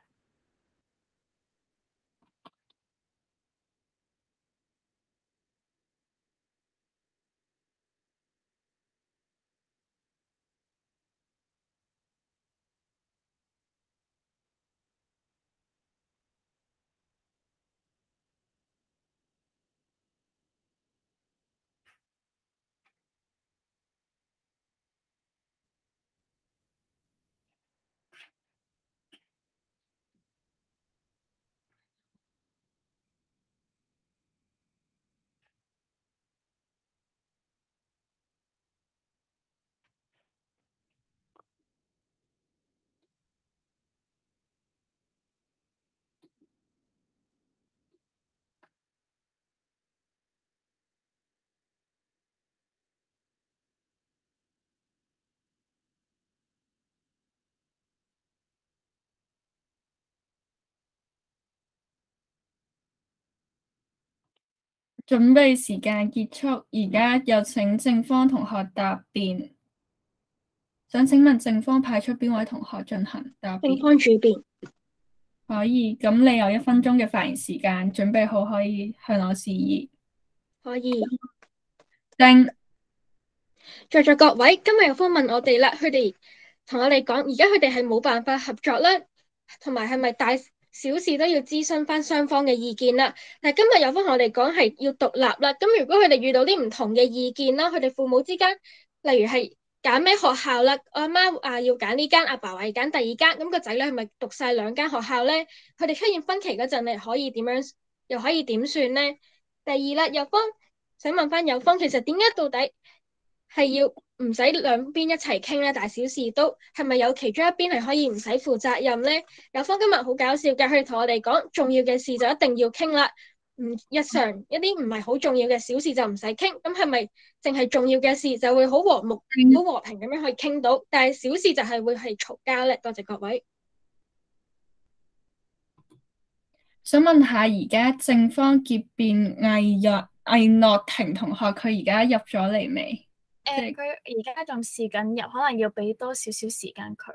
準備時間結束，而家有請正方同學答辯。想請問正方派出邊位同學進行答辯？ 正方主辯。 可以，咁你有一分鐘嘅發言時間，準備好可以向我示意。 可以。 叮。 在座各位，今日有方問我哋啦，佢哋同我哋講，而家佢哋係冇辦法合作啦，同埋係咪大小事都要諮詢翻雙方嘅意見啦？但係今日有方同我哋講係要獨立啦。咁如果佢哋遇到啲唔同嘅意見啦，佢哋父母之間，例如係揀咩學校啦，我阿媽啊要揀呢間，阿爸話要揀第二間，咁個仔女係咪讀晒兩間學校咧？佢哋出現分歧嗰陣，你可以點樣，又可以點算咧？第二啦，有方想問翻有方，其實點解到底係要唔使兩邊一齊傾咧？大小事都係咪有其中一邊係可以唔使負責任咧？有方今日好搞笑嘅，佢哋同我哋講，重要嘅事就一定要傾啦，唔日常一啲唔係好重要嘅小事就唔使傾。咁係咪淨係重要嘅事就會好和睦、好和平咁樣可以傾到，但係小事就係會係嘈交咧？多謝各位。 想問下，而家正方結辯魏若魏諾婷同學，佢而家入咗嚟未？ 誒，佢而家仲試緊入，可能要俾多少少時間佢。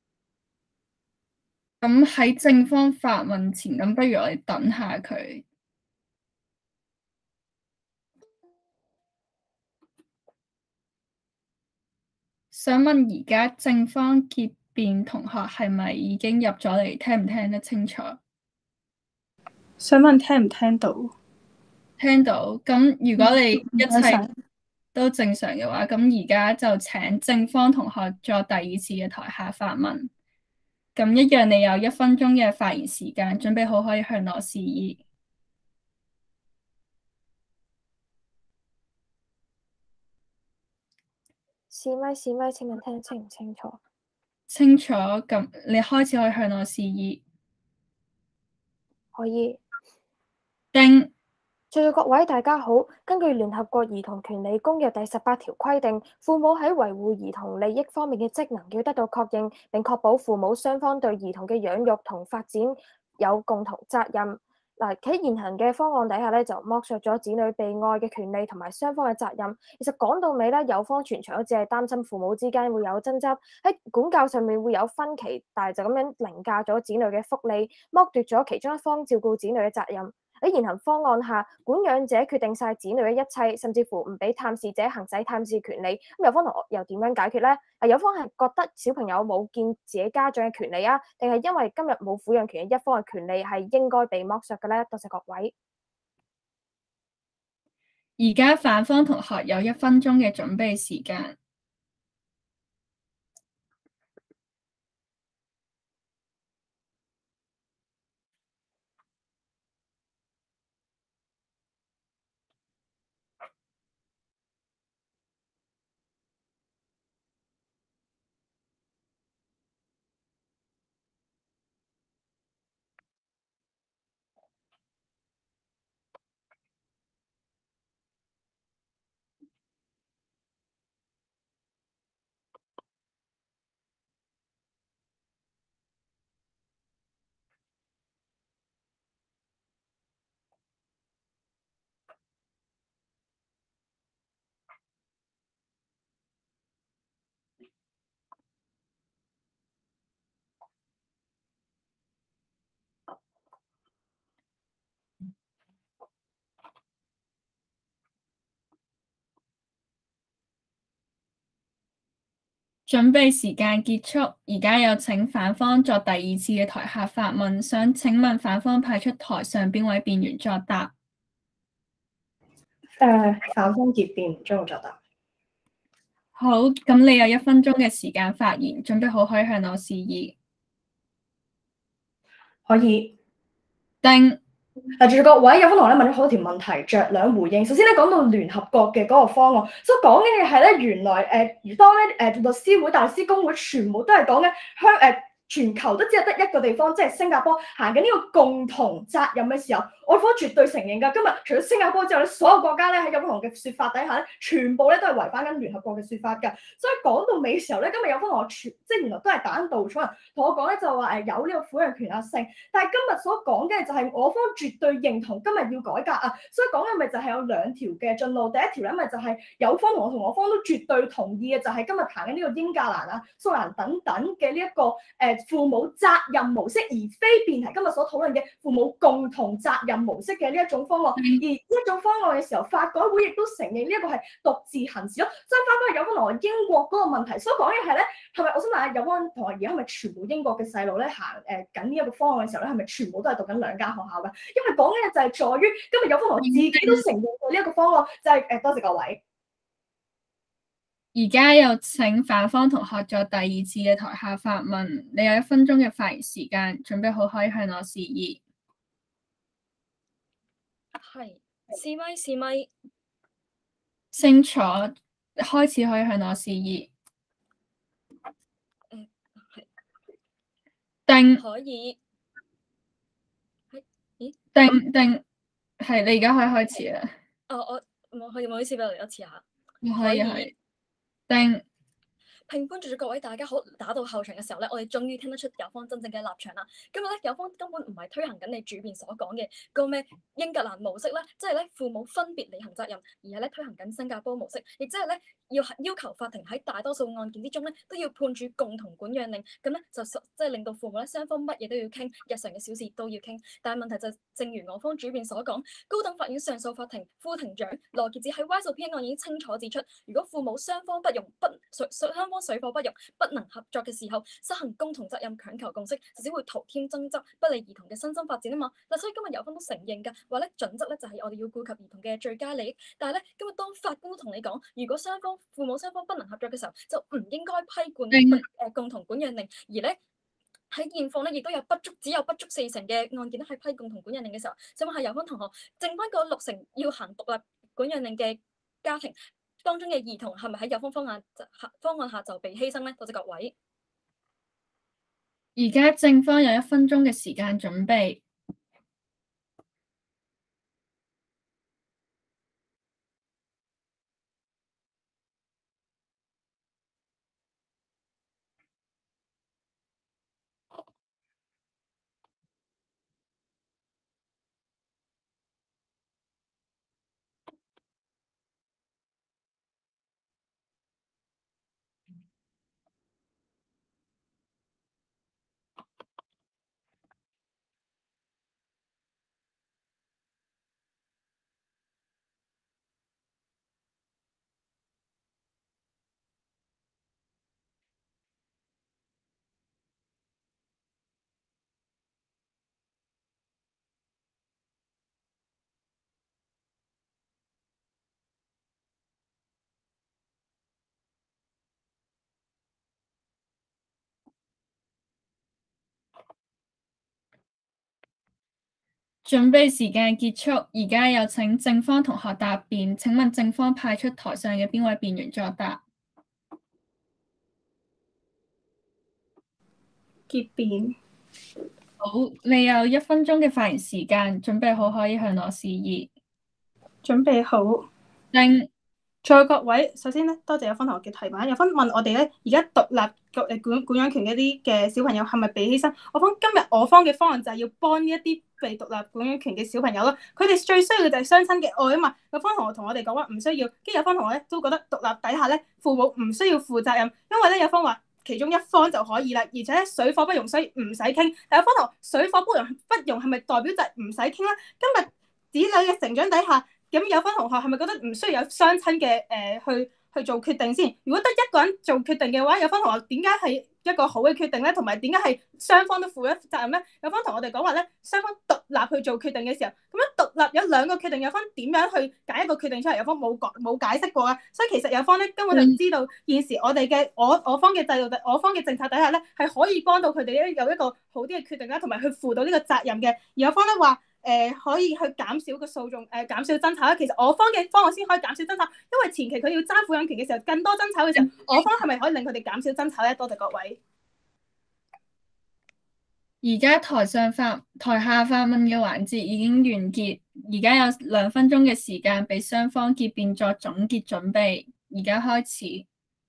咁喺正方發問前，咁不如我哋等下佢。想問而家正方結辯同學係咪已經入咗嚟？聽唔聽得清楚？ 想問聽唔聽到？ 聽到。咁如果你一切都正常嘅話，咁而家就請正方同學作第二次嘅台下發問。咁一樣，你有一分鐘嘅發言時間，準備好可以向我示意。 試咪試咪，請問聽清唔清楚？ 清楚。咁你開始可以向我示意。 可以。 叮。 在座各位大家好，根據聯合國兒童權利公約第十八條規定，父母喺維護兒童利益方面嘅職能要得到確認，並確保父母雙方對兒童嘅養育同發展有共同責任。嗱，喺現行嘅方案底下咧，就剝削咗子女被愛嘅權利同埋雙方嘅責任。其實講到尾咧，有方全場都只係擔心父母之間會有爭執，喺管教上面會有分歧，但係就咁樣凌駕咗子女嘅福利，剝奪咗其中一方照顧子女嘅責任。喺現行方案下，管養者決定晒子女嘅一切，甚至乎唔俾探視者行使探視權利。咁有方同學又點樣解決呢？啊，有方係覺得小朋友冇見自己家長嘅權利啊，定係因為今日冇撫養權嘅一方嘅權利係應該被剝削嘅呢？多謝各位。 而家反方同學有一分鐘嘅準備時間。準備時間結束，而家有請反方作第二次嘅台下發問。想請問反方派出台上邊位辯員作答？ 誒、呃，反方結辯將會作答。 好，咁你有一分鐘嘅時間發言，準備好可以向我示意。 可以。 丁。 嗱，住各位有方同學咧問咗好多條問題，着兩回應。首先咧講到聯合國嘅嗰個方案，所講緊嘅係咧原來誒，而、呃、當咧誒、呃、律師會、大律師公會全部都係講緊香誒。呃全球都只係得一個地方，即係新加坡行緊呢個共同責任嘅時候，我方絕對承認㗎。今日除咗新加坡之外咧，所有國家咧喺有不同嘅説法底下咧，全部咧都係違反緊聯合國嘅説法㗎。所以講到尾嘅時候咧，今日有方同我全即係原來都係打緊稻草人，同我講咧就話誒有呢個撫養權啊性，但係今日所講嘅就係我方絕對認同今日要改革啊。所以講嘅咪就係有兩條嘅進路，第一條咧咪就係有方同我同我方都絕對同意嘅，就係今日行緊呢個英格蘭啊、蘇格蘭等等嘅呢一個誒。呃父母責任模式，而非辯題今日所討論嘅父母共同責任模式嘅呢一種方案。而呢一種方案嘅時候，法改會亦都承認呢一個係獨自行事咯。所以法改會有方同學英國嗰個問題，所講嘅係咧，係咪我想問下有方同學而家係咪全部英國嘅細路咧行誒緊呢一個方案嘅時候咧，係咪全部都係讀緊兩間學校㗎？因為講嘅就係在於今日有方同學自己都承認過呢一個方案，就係、是、誒多謝各位。 而家有請反方同學作第二次嘅台下發問，你有一分鐘嘅發言時間，準備好可以向我示意。 係，試咪試咪。 清楚，開始可以向我示意。 誒，係。 定。 可以。係。咦？ 定定，係你而家可以開始啦。 哦，我冇可以唔好意思，俾我嚟一次下。 可以係。定。 評判住住各位大家好，打到後場嘅時候咧，我哋終於聽得出有方真正嘅立場啦。今日咧，有方根本唔係推行緊你主辯所講嘅個咩英格蘭模式咧，即係咧父母分別履行責任，而係咧推行緊新加坡模式，亦即係咧要要求法庭喺大多數案件之中咧都要判處共同管養令，咁咧就即係令到父母咧雙方乜嘢都要傾，日常嘅小事都要傾。但係問題就正如我方主辯所講，高等法院上訴法庭副庭長羅傑子喺 Y 數 P 案已經清楚指出，如果父母雙方不容不雙雙方水火不容，不能合作嘅時候，實行共同責任，強求共識，就只會徒添爭執，不利兒童嘅身心發展啊嘛。嗱，所以今日有方都承認㗎，話咧準則咧就係我哋要顧及兒童嘅最佳利益。但係咧，今日當法官都同你講，如果雙方父母雙方不能合作嘅時候，就唔應該批管誒、呃、共同管養令。而咧喺現況咧，亦都有不足只有不足四成嘅案件都係批共同管養令嘅時候，想問下有方同學，剩翻嗰六成要行獨立管養令嘅家庭當中嘅兒童係咪喺有方方案方案下就被犧牲咧？多謝各位。 而家正方有一分鐘嘅時間準備。 準備時間結束，而家有請正方同學答辯。請問正方派出台上嘅邊位辯員作答？ 結辯。 好，你有一分鐘嘅發言時間，準備好可以向我示意。 準備好。 定。 在各位，首先咧，多謝有分同學嘅提問。有分問我哋咧，而家獨立誒管管養權嗰啲嘅小朋友係咪被犧牲？我方今日我方嘅方案就係要幫呢一啲被獨立管養權嘅小朋友咯。佢哋最需要嘅就係雙親嘅愛啊嘛。有方同學同我哋講話唔需要，跟住有方同學咧都覺得獨立底下咧父母唔需要負責任，因為咧有方話其中一方就可以啦，而且咧水火不容，所以唔使傾。但有方同學水火不容不容係咪代表就係唔使傾咧？今日子女嘅成長底下。咁有分同學係咪覺得唔需要有雙親嘅誒去去做決定先？如果得一個人做決定嘅話，有分同學點解係一個好嘅決定咧？同埋點解係雙方都負咗責任咧？有分同我哋講話咧，雙方獨立去做決定嘅時候，咁樣獨立有兩個決定，有分點樣去揀一個決定出嚟？有方冇講冇解釋過啊，所以其實有方咧根本就唔知道現時我哋嘅我我方嘅制度，我方嘅政策底下咧係可以幫到佢哋咧有一個好啲嘅決定啦，同埋去負到呢個責任嘅。而有方咧話。誒、呃、可以去減少個訴訟，誒、呃、減少爭吵啦。其實我方嘅方案先可以減少爭吵，因為前期佢要爭撫養權嘅時候，更多爭吵嘅時候，我方係咪可以令佢哋減少爭吵咧？多謝各位。 而家台上發台下發問嘅環節已經完結，而家有兩分鐘嘅時間俾雙方結辯作總結準備。而家開始。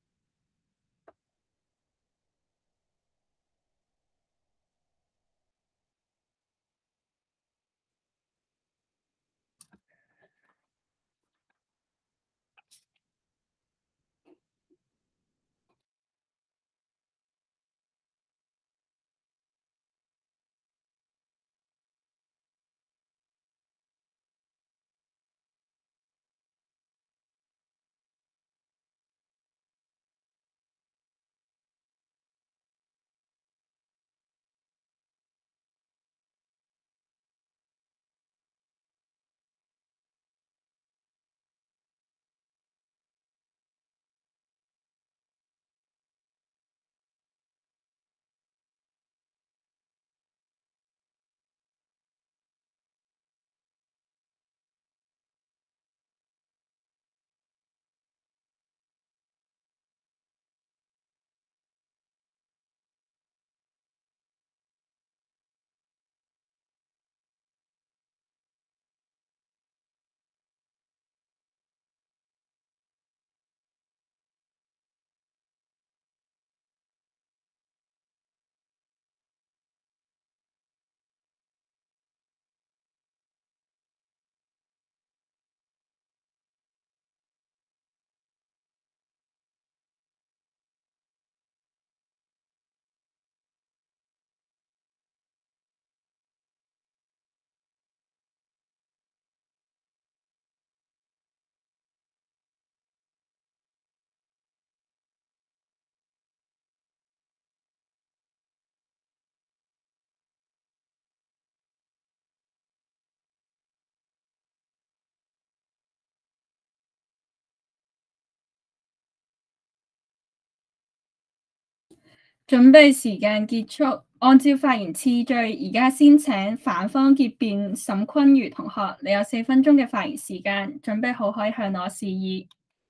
準備時間結束，按照發言次序，而家先請反方結辯沈坤瑜同學，你有四分鐘嘅發言時間，準備好可以向我示意。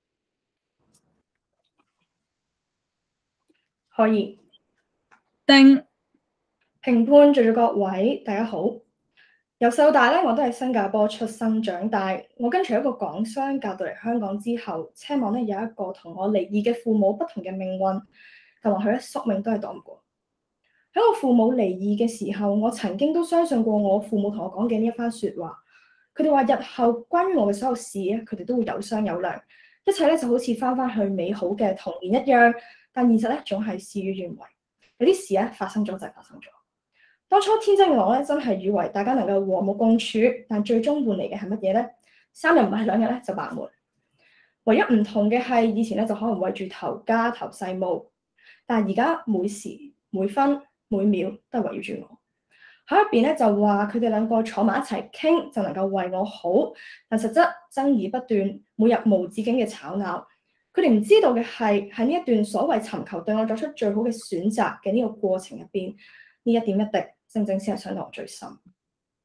可以。 定。 評判在座各位，大家好。由細到大咧，我都喺新加坡出生長大。我跟隨一個港商嫁到嚟香港之後，奢望咧有一個同我離異嘅父母不同嘅命運。但話佢咧宿命都係擋唔過。喺我父母離異嘅時候，我曾經都相信過我父母同我講嘅呢一番説話。佢哋話日後關於我嘅所有事咧，佢哋都會有商有量，一切咧就好似翻返去美好嘅童年一樣。但現實咧總係事與願違，有啲事咧發生咗就係發生咗。當初天真嘅我咧，真係以為大家能夠和睦共處，但最終換嚟嘅係乜嘢咧？三日唔係兩日咧就白門。唯一唔同嘅係以前咧就可能為住頭家頭細務。但係而家每時每分每秒都係圍繞住我。喺入邊咧就話佢哋兩個坐埋一齊傾就能夠為我好，但實質爭議不斷，每日無止境嘅吵鬧。佢哋唔知道嘅係喺呢一段所謂尋求對我作出最好嘅選擇嘅呢個過程入邊，呢一點一滴正正先係傷到我最深。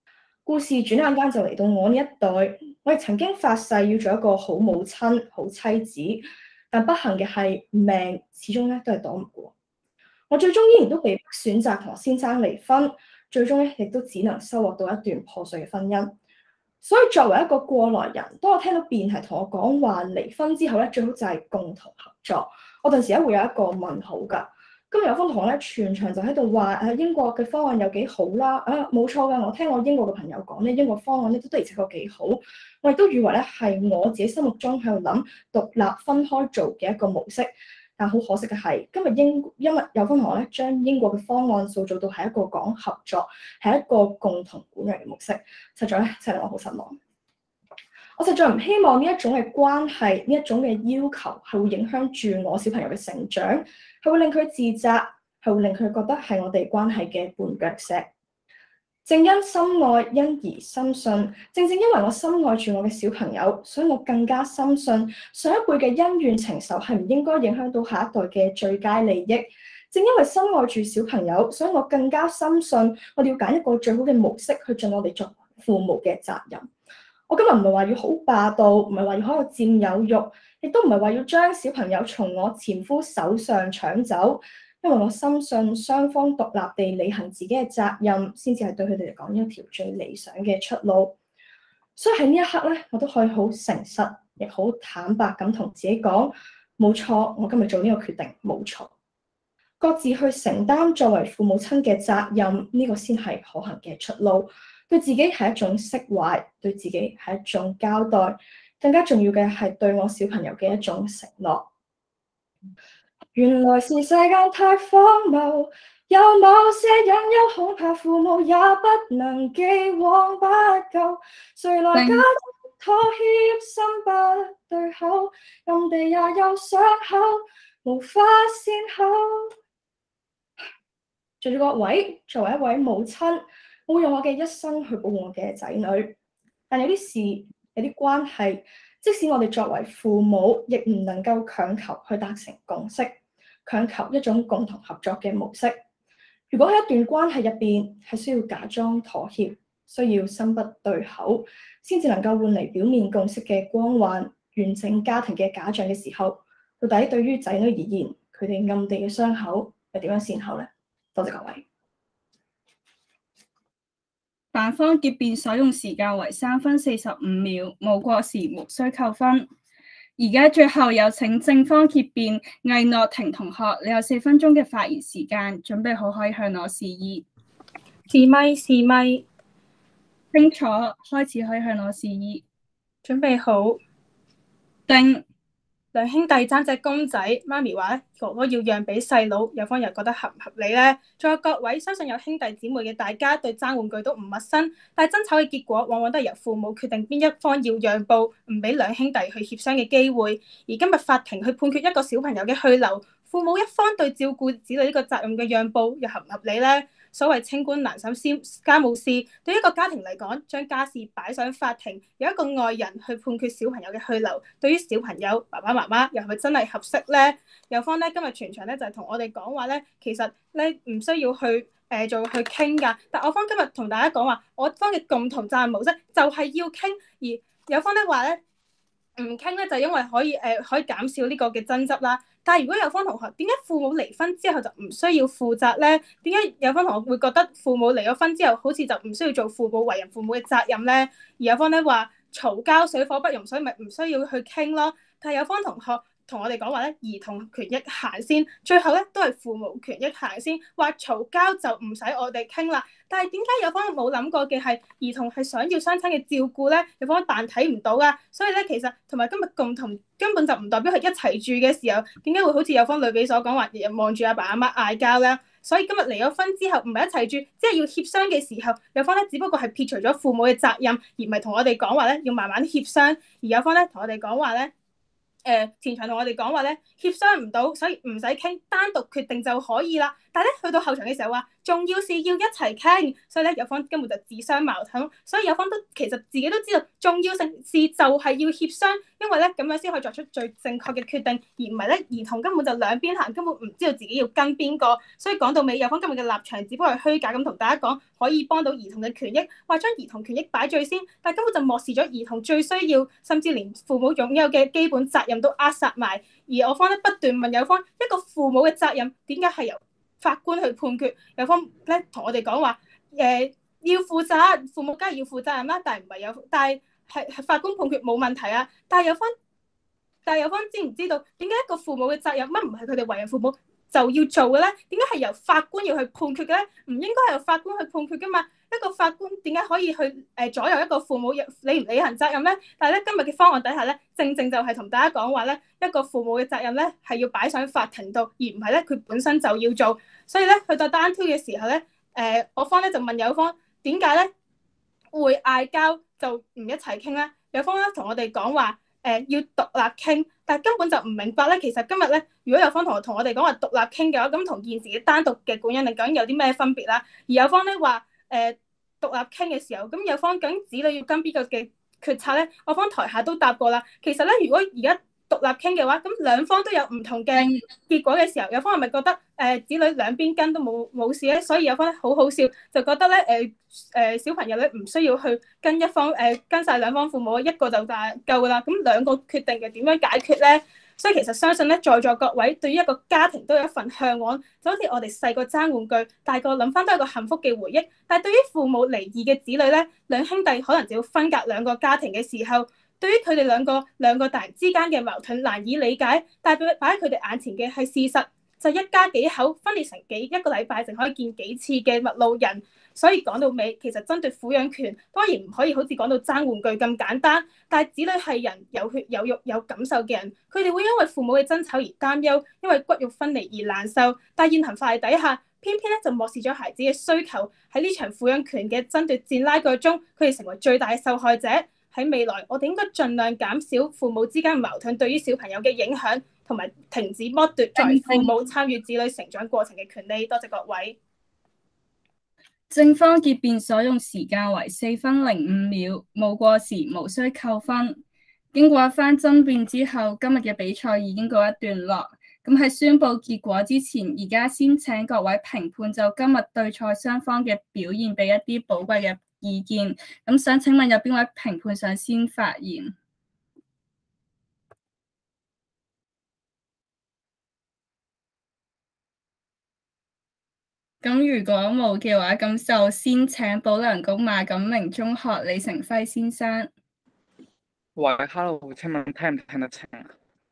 故事轉眼間就嚟到我呢一代，我亦曾經發誓要做一個好母親、好妻子，但不幸嘅係命始終咧都係擋唔過。我最終依然都被迫選擇同先生離婚，最終咧亦都只能收穫到一段破碎嘅婚姻。所以作為一個過來人，當我聽到辯題同我講話離婚之後咧，最好就係共同合作。我頓時咧會有一個問號㗎。今日有封同學咧，全場就喺度話誒英國嘅方案有幾好啦，啊冇錯㗎，我聽我英國嘅朋友講咧，英國方案咧都的而且確幾好，我亦都以為咧係我自己心目中喺度諗獨立分開做嘅一個模式，但好可惜嘅係，今日英因為有封同學咧將英國嘅方案塑造到係一個講合作，係一個共同管理嘅模式，實在咧真係令我好失望。我實在唔希望呢一種嘅關係，呢一種嘅要求係會影響住我小朋友嘅成長，係會令佢自責，係會令佢覺得係我哋關係嘅絆腳石。正因心愛，因而深信，正正因為我深愛住我嘅小朋友，所以我更加深信上一輩嘅恩怨情仇係唔應該影響到下一代嘅最佳利益。正因為深愛住小朋友，所以我更加深信我哋要揀一個最好嘅模式去盡我哋作為父母嘅責任。我今日唔係話要好霸道，唔係話要好有佔有慾，亦都唔係話要將小朋友從我前夫手上搶走，因為我深信雙方獨立地履行自己嘅責任，先至係對佢哋嚟講一條最理想嘅出路。所以喺呢一刻咧，我都可以好誠實，亦好坦白咁同自己講，冇錯，我今日做呢個決定冇錯，各自去承擔作為父母親嘅責任，呢個先係可行嘅出路。對自己係一種釋懷，對自己係一種交代，更加重要嘅係對我小朋友嘅一種承諾。原來是世間太荒謬，有某些隱憂，恐怕父母也不能既往不咎。誰來教妥協，心不對口，暗地也有傷口，無法善後。在座各位，作為一位母親，我會用我嘅一生去保護我嘅仔女，但有啲事、有啲關係，即使我哋作為父母，亦唔能夠強求去達成共識，強求一種共同合作嘅模式。如果喺一段關係入邊係需要假裝妥協，需要心不對口，先至能夠換嚟表面共識嘅光環、完整家庭嘅假象嘅時候，到底對於仔女而言，佢哋暗地嘅傷口係點樣善後呢？多謝各位。 反方結辯所用時間為三分四十五秒，無過時無需扣分。而家最後有請正方結辯魏諾婷同學，你有四分鐘嘅發言時間，準備好可以向我示意。 示咪示咪， 清楚，開始可以向我示意。 準備好。 定。 兩兄弟爭隻公仔，媽咪話咧哥哥要讓俾細佬，有方又覺得合唔合理咧？仲有各位，相信有兄弟姊妹嘅大家對爭玩具都唔陌生，但係爭吵嘅結果往往都係由父母決定邊一方要讓步，唔俾兩兄弟去協商嘅機會。而今日法庭去判決一個小朋友嘅去留，父母一方對照顧子女呢個責任嘅讓步又合唔合理咧？所謂清官難審家務事，對於一個家庭嚟講，將家事擺上法庭，有一個外人去判決小朋友嘅去留，對於小朋友爸爸媽媽又係咪真係合適咧？有方咧今日全場咧就係同我哋講話咧，其實咧唔需要去誒、呃、做去傾㗎，但我方今日同大家講話，我方嘅共同責任模式就係要傾，而有方咧話咧唔傾咧就因為可以誒、呃、可以減少呢個嘅爭執啦。但係如果有方同學點解父母離婚之後就唔需要負責咧？點解有方同學會覺得父母離咗婚之後好似就唔需要做父母為人父母嘅責任咧？而有方咧話嘈交水火不容，所以咪唔需要去傾咯。但係有方同學同我哋講話咧，兒童權益行先，最後咧都係父母權益行先，話嘈交就唔使我哋傾啦。但係點解有方冇諗過嘅係兒童係想要雙親嘅照顧咧？有方扮睇唔到噶，所以咧其實同埋今日共同根本就唔代表係一齊住嘅時候，點解會好似有方女比所講話，日日望住阿爸阿媽嗌交咧？所以今日離咗婚之後唔係一齊住，即係要協商嘅時候，有方咧只不過係撇除咗父母嘅責任，而唔係同我哋講話咧要慢慢協商。而有方咧同我哋講話咧。誒、呃、前場同我哋講話咧協商唔到，所以唔使傾，單獨決定就可以啦。但係咧去到後場嘅時候話重要事要一齊傾，所以咧有方根本就自相矛盾，所以有方都其實自己都知道重要性事就係要協商，因為咧咁樣先可以作出最正確嘅決定，而唔係咧兒童根本就兩邊行，根本唔知道自己要跟邊個。所以講到尾，有方今日嘅立場只不過係虛假咁同大家講可以幫到兒童嘅權益，話將兒童權益擺最先，但根本就漠視咗兒童最需要，甚至連父母擁有嘅基本責任都扼殺埋。而我方咧不斷問有方一個父母嘅責任點解係由法官去判決？有方咧同我哋講話誒要負責，父母梗係要負責任啦，但係唔係有，但係係係法官判決冇問題啊。但係有方，但係有方知唔知道點解一個父母嘅責任乜唔係佢哋為人父母就要做嘅咧？點解係由法官要去判決嘅咧？唔應該係由法官去判決噶嘛？一個法官點解可以去誒左右一個父母履唔履行責任咧？但係咧今日嘅方案底下咧，正正就係同大家講話咧，一個父母嘅責任咧係要擺上法庭度，而唔係咧佢本身就要做。所以咧去到單挑嘅時候咧，誒、呃、我方咧就問有方點解咧會嗌交就唔一齊傾咧？有方咧同我哋講話誒要獨立傾，但係根本就唔明白咧。其實今日咧，如果有方同我同我哋講話獨立傾嘅話，咁同現時嘅單獨嘅管養令究竟有啲咩分別啦？而有方咧話誒獨立傾嘅時候，咁有方究竟子女要跟邊個嘅決策咧？我方台下都答過啦。其實咧，如果而家獨立傾嘅話，咁兩方都有唔同嘅結果嘅時候，有方係咪覺得誒、呃、子女兩邊跟都冇冇事咧？所以有方好好笑，就覺得咧誒誒小朋友咧唔需要去跟一方誒、呃、跟晒兩方父母，一個就大夠啦。咁兩個決定嘅點樣解決咧？所以其實相信咧，在座各位對於一個家庭都有一份嚮往，就好似我哋細個爭玩具，大個諗翻都係一個幸福嘅回憶。但係對於父母離異嘅子女咧，兩兄弟可能就要分隔兩個家庭嘅時候，對於佢哋兩個兩個大人之間嘅矛盾難以理解，但係擺喺佢哋眼前嘅係事實，就一家幾口分裂成幾一個禮拜淨可以見幾次嘅陌路人。所以講到尾，其實針對撫養權當然唔可以好似講到爭玩具咁簡單，但係子女係人，有血有肉有感受嘅人，佢哋會因為父母嘅爭吵而擔憂，因為骨肉分離而難受。但係現行法例底下，偏偏咧就漠視咗孩子嘅需求，喺呢場撫養權嘅爭奪戰拉鋸中，佢哋成為最大嘅受害者。喺未來，我哋應該盡量減少父母之間嘅矛盾對於小朋友嘅影響，同埋停止剝奪作為父母參與子女成長過程嘅權利。多謝各位。 正方結辯所用時間為四分零五秒，無過時，無需扣分。經過一番爭辯之後，今日嘅比賽已經告一段落。咁喺宣布結果之前，而家先請各位評判就今日對賽雙方嘅表現俾一啲寶貴嘅意見。咁想請問有邊位評判想先發言？咁如果冇嘅話，咁就先請保良局馬錦明中學李成輝先生。 喂 ，hello， 請問聽唔聽得清啊？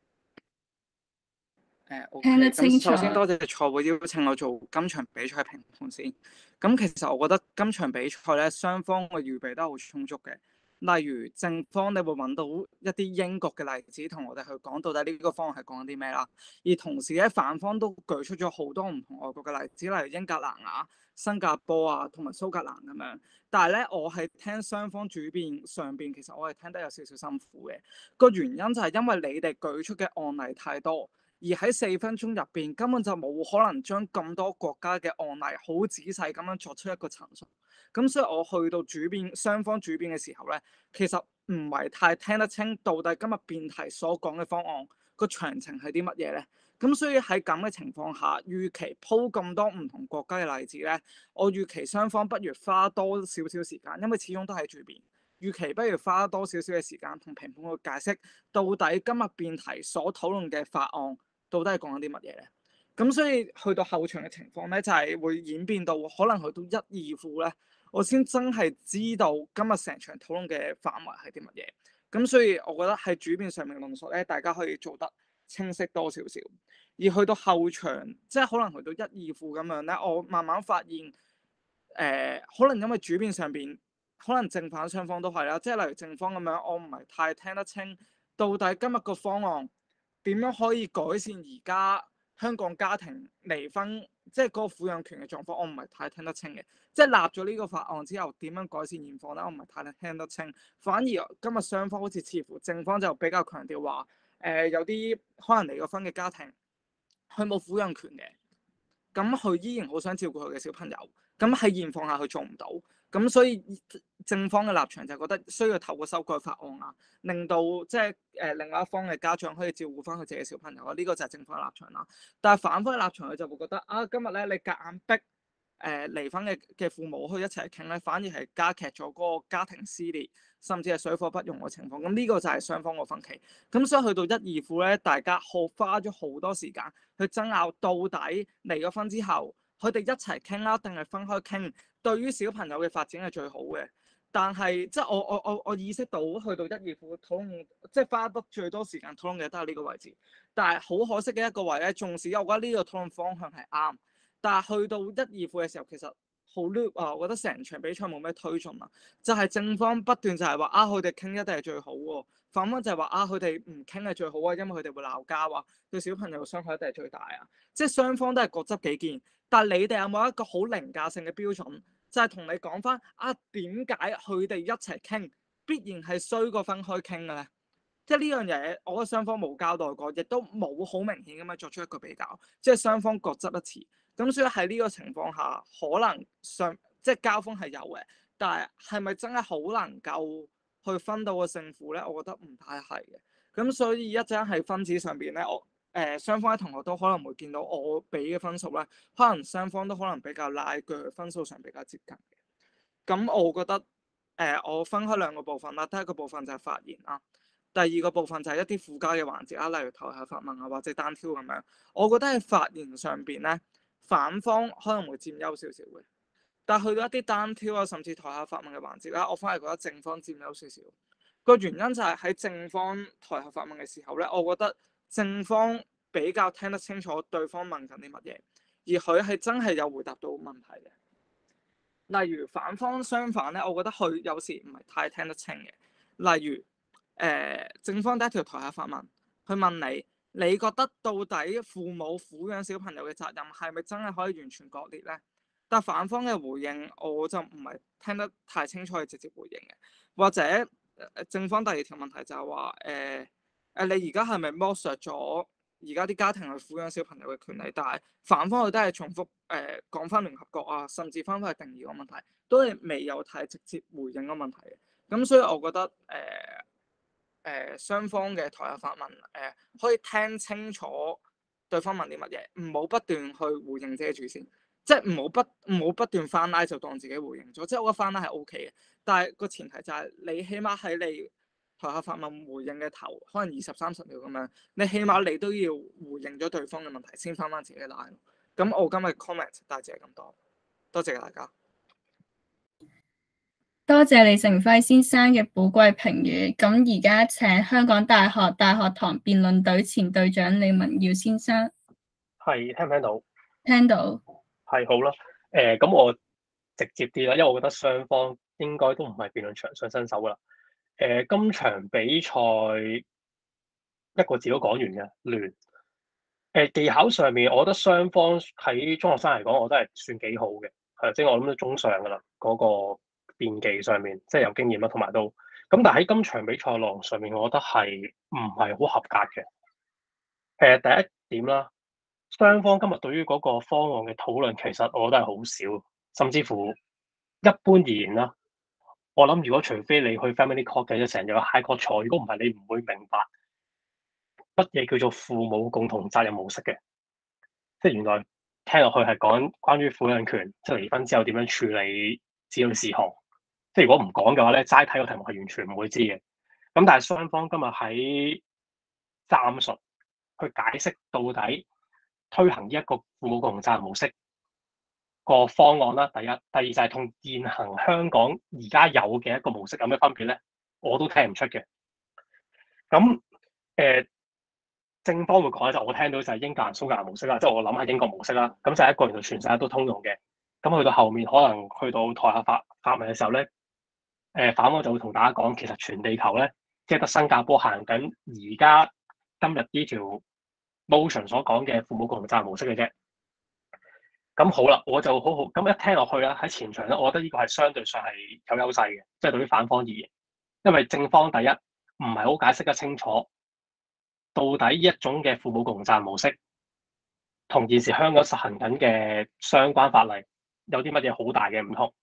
誒、uh, okay. 聽得清楚。 首先多謝賽會邀請我做今場比賽評判先。咁其實我覺得今場比賽咧，雙方嘅預備都好充足嘅。例如正方，你會揾到一啲英國嘅例子，同我哋去講到底呢個方案係講緊啲咩啦。而同時咧，反方都舉出咗好多唔同外國嘅例子，例如英格蘭啊、新加坡啊同埋蘇格蘭咁樣。但係咧，我係聽雙方主辯上邊，其實我係聽得有少少辛苦嘅。個原因就係因為你哋舉出嘅案例太多。而喺四分鐘入邊，根本就冇可能將咁多國家嘅案例好仔細咁樣作出一個陳述。咁所以我去到主辯雙方主辯嘅時候咧，其實唔係太聽得清到底今日辯題所講嘅方案個詳情係啲乜嘢咧。咁所以喺咁嘅情況下，預期鋪咁多唔同國家嘅例子咧，我預期雙方不如花多少少時間，因為始終都係主辯。預期不如花多少少嘅時間同評判去解釋到底今日辯題所討論嘅法案到底係講緊啲乜嘢咧？咁所以去到後場嘅情況咧，就係、是、會演變到可能去到一二副咧，我先真係知道今日成場討論嘅範圍係啲乜嘢。咁所以我覺得喺主辯上面論述咧，大家可以做得清晰多少少。而去到後場，即係可能去到一二副咁樣咧，我慢慢發現，誒、呃，可能因為主辯上邊，可能正反雙方都係啦，即係例如正方咁樣，我唔係太聽得清到底今日個方案點樣可以改善而家香港家庭離婚，即係嗰個撫養權嘅狀況，我唔係太聽得清嘅。即係立咗呢個法案之後，點樣改善現況咧？我唔係太聽得清。反而今日雙方好似似乎正方就比較強調話，誒、呃、有啲可能離過婚嘅家庭，佢冇撫養權嘅。 咁佢依然好想照顧佢嘅小朋友，咁喺現況下佢做唔到，咁所以正方嘅立場就覺得需要透過修改法案啊，令到即係誒另外一方嘅家長可以照顧翻佢自己嘅小朋友啊，呢、這個就係正方嘅立場啦。但係反方嘅立場佢就會覺得啊，今日咧你夾硬逼誒、呃、離婚嘅嘅父母去一齊傾咧，反而係加劇咗嗰個家庭撕裂，甚至係水火不容嘅情況。咁呢個就係雙方個分歧。咁所以去到一二夫咧，大家好花咗好多時間去爭拗，到底離咗婚之後，佢哋一齊傾啦，定係分開傾？對於小朋友嘅發展係最好嘅。但係即係我我我我意識到去到一二夫討論，即係花得最多時間討論嘅都係呢個位置。但係好可惜嘅一個位咧，縱使我覺得呢個討論方向係啱，但係去到一二夫嘅時候，其實好 loop 啊！我覺得成場比賽冇咩推進啊，就係、是、正方不斷就係話啊，佢哋傾一定係最好喎，反方就係話啊，佢哋唔傾係最好啊，因為佢哋會鬧交啊，對小朋友嘅傷害一定係最大啊。即係雙方都係各執己見，但係你哋有冇一個好凌駕性嘅標準，就係、是、同你講翻啊，點解佢哋一齊傾必然係衰過分開傾嘅咧？即係呢樣嘢，我覺得雙方冇交代過，亦都冇好明顯咁樣作出一個比較，即係雙方各執一詞。咁所以喺呢個情況下，可能上即係交鋒係有嘅，但係係咪真係好能夠去分到個勝負咧？我覺得唔太係嘅。咁所以一陣喺分子上邊咧，我誒、呃、雙方嘅同學都可能會見到我俾嘅分數咧，可能雙方都可能比較拉鋸，分數上比較接近嘅。咁我覺得誒、呃、我分開兩個部分啦，第一個部分就係發言啦。第二個部分就係一啲附加嘅環節啦，例如投下發問啊，或者單挑咁樣。我覺得喺發言上邊咧，反方可能會佔優少少嘅，但係去到一啲單挑啊，甚至台下發問嘅環節啦，我反而覺得正方佔優少少。個原因就係喺正方台下發問嘅時候咧，我覺得正方比較聽得清楚對方問緊啲乜嘢，而佢係真係有回答到問題嘅。例如反方相反咧，我覺得佢有時唔係太聽得清嘅。例如誒、呃，正方第一條台下發問，佢問你，你覺得到底父母撫養小朋友嘅責任係咪真係可以完全割裂咧？但反方嘅回應我就唔係聽得太清楚，係直接回應嘅。或者誒正方第二條問題就係話誒誒，你而家係咪剝削咗而家啲家庭去撫養小朋友嘅權利？但係反方佢都係重複誒講翻聯合國啊，甚至翻返去定義個問題，都係未有太直接回應個問題嘅。咁所以我覺得誒。呃誒、呃、雙方嘅台下發問，誒、呃、可以聽清楚對方問啲乜嘢，唔好不斷去回應遮住先，即係唔好不唔好不斷翻拉就當自己回應咗，即係我覺得翻拉係 O K 嘅，但係個前提就係你起碼喺你台下發問回應嘅頭，可能二十三十秒咁樣，你起碼你都要回應咗對方嘅問題先翻翻自己拉。咁我今日 comment 大致係咁多，多謝大家。 多謝李成輝先生嘅寶貴評語。咁而家請香港大學大學堂辯論隊前隊長李文耀先生。 係，聽唔聽到？ 聽到。係， 好啦。誒、呃，咁我直接啲啦，因為我覺得雙方應該都唔係辯論場上新手噶啦。誒、呃，今場比賽一個字都講完嘅亂。誒、呃，技巧上面，我覺得雙方喺中學生嚟講，我都係算幾好嘅。係，即係我諗都中上噶啦，嗰、那個。辯技上面即係有經驗啦，同埋都咁，但係喺今場比賽內容上面，我覺得係唔係好合格嘅。誒、呃，第一點啦，雙方今日對於嗰個方案嘅討論，其實我覺得係好少，甚至乎一般而言啦。我諗如果除非你去 family court 嘅，成日有 high court 坐，如果唔係，你唔會明白乜嘢叫做父母共同責任模式嘅。即係原來聽落去係講關於撫養權，即係離婚之後點樣處理子女事項。即係如果唔講嘅話咧，齋睇個題目係完全唔會知嘅。咁但係雙方今日喺戰術去解釋到底推行呢一個父母共同責任模式個方案啦。第一，第二就係同現行香港而家有嘅一個模式有咩分別咧？我都聽唔出嘅。咁誒、呃，正方會講咧，就我聽到就係英格蘭蘇格蘭模式啦，即係我諗係英國模式啦。咁就係一個原來全世界都通用嘅。咁去到後面可能去到台下發發問嘅時候咧。誒、呃，反方就會同大家講，其實全地球咧，即係得新加坡行緊而家今日呢條 motion 所講嘅父母共同責任模式嘅啫。咁好啦，我就好好咁一聽落去啦，喺前場咧，我覺得呢個係相對上係有優勢嘅，即係對於反方而言，因為正方第一唔係好解釋得清楚，到底呢一種嘅父母共同責任模式同現時香港實行緊嘅相關法例有啲乜嘢好大嘅唔同。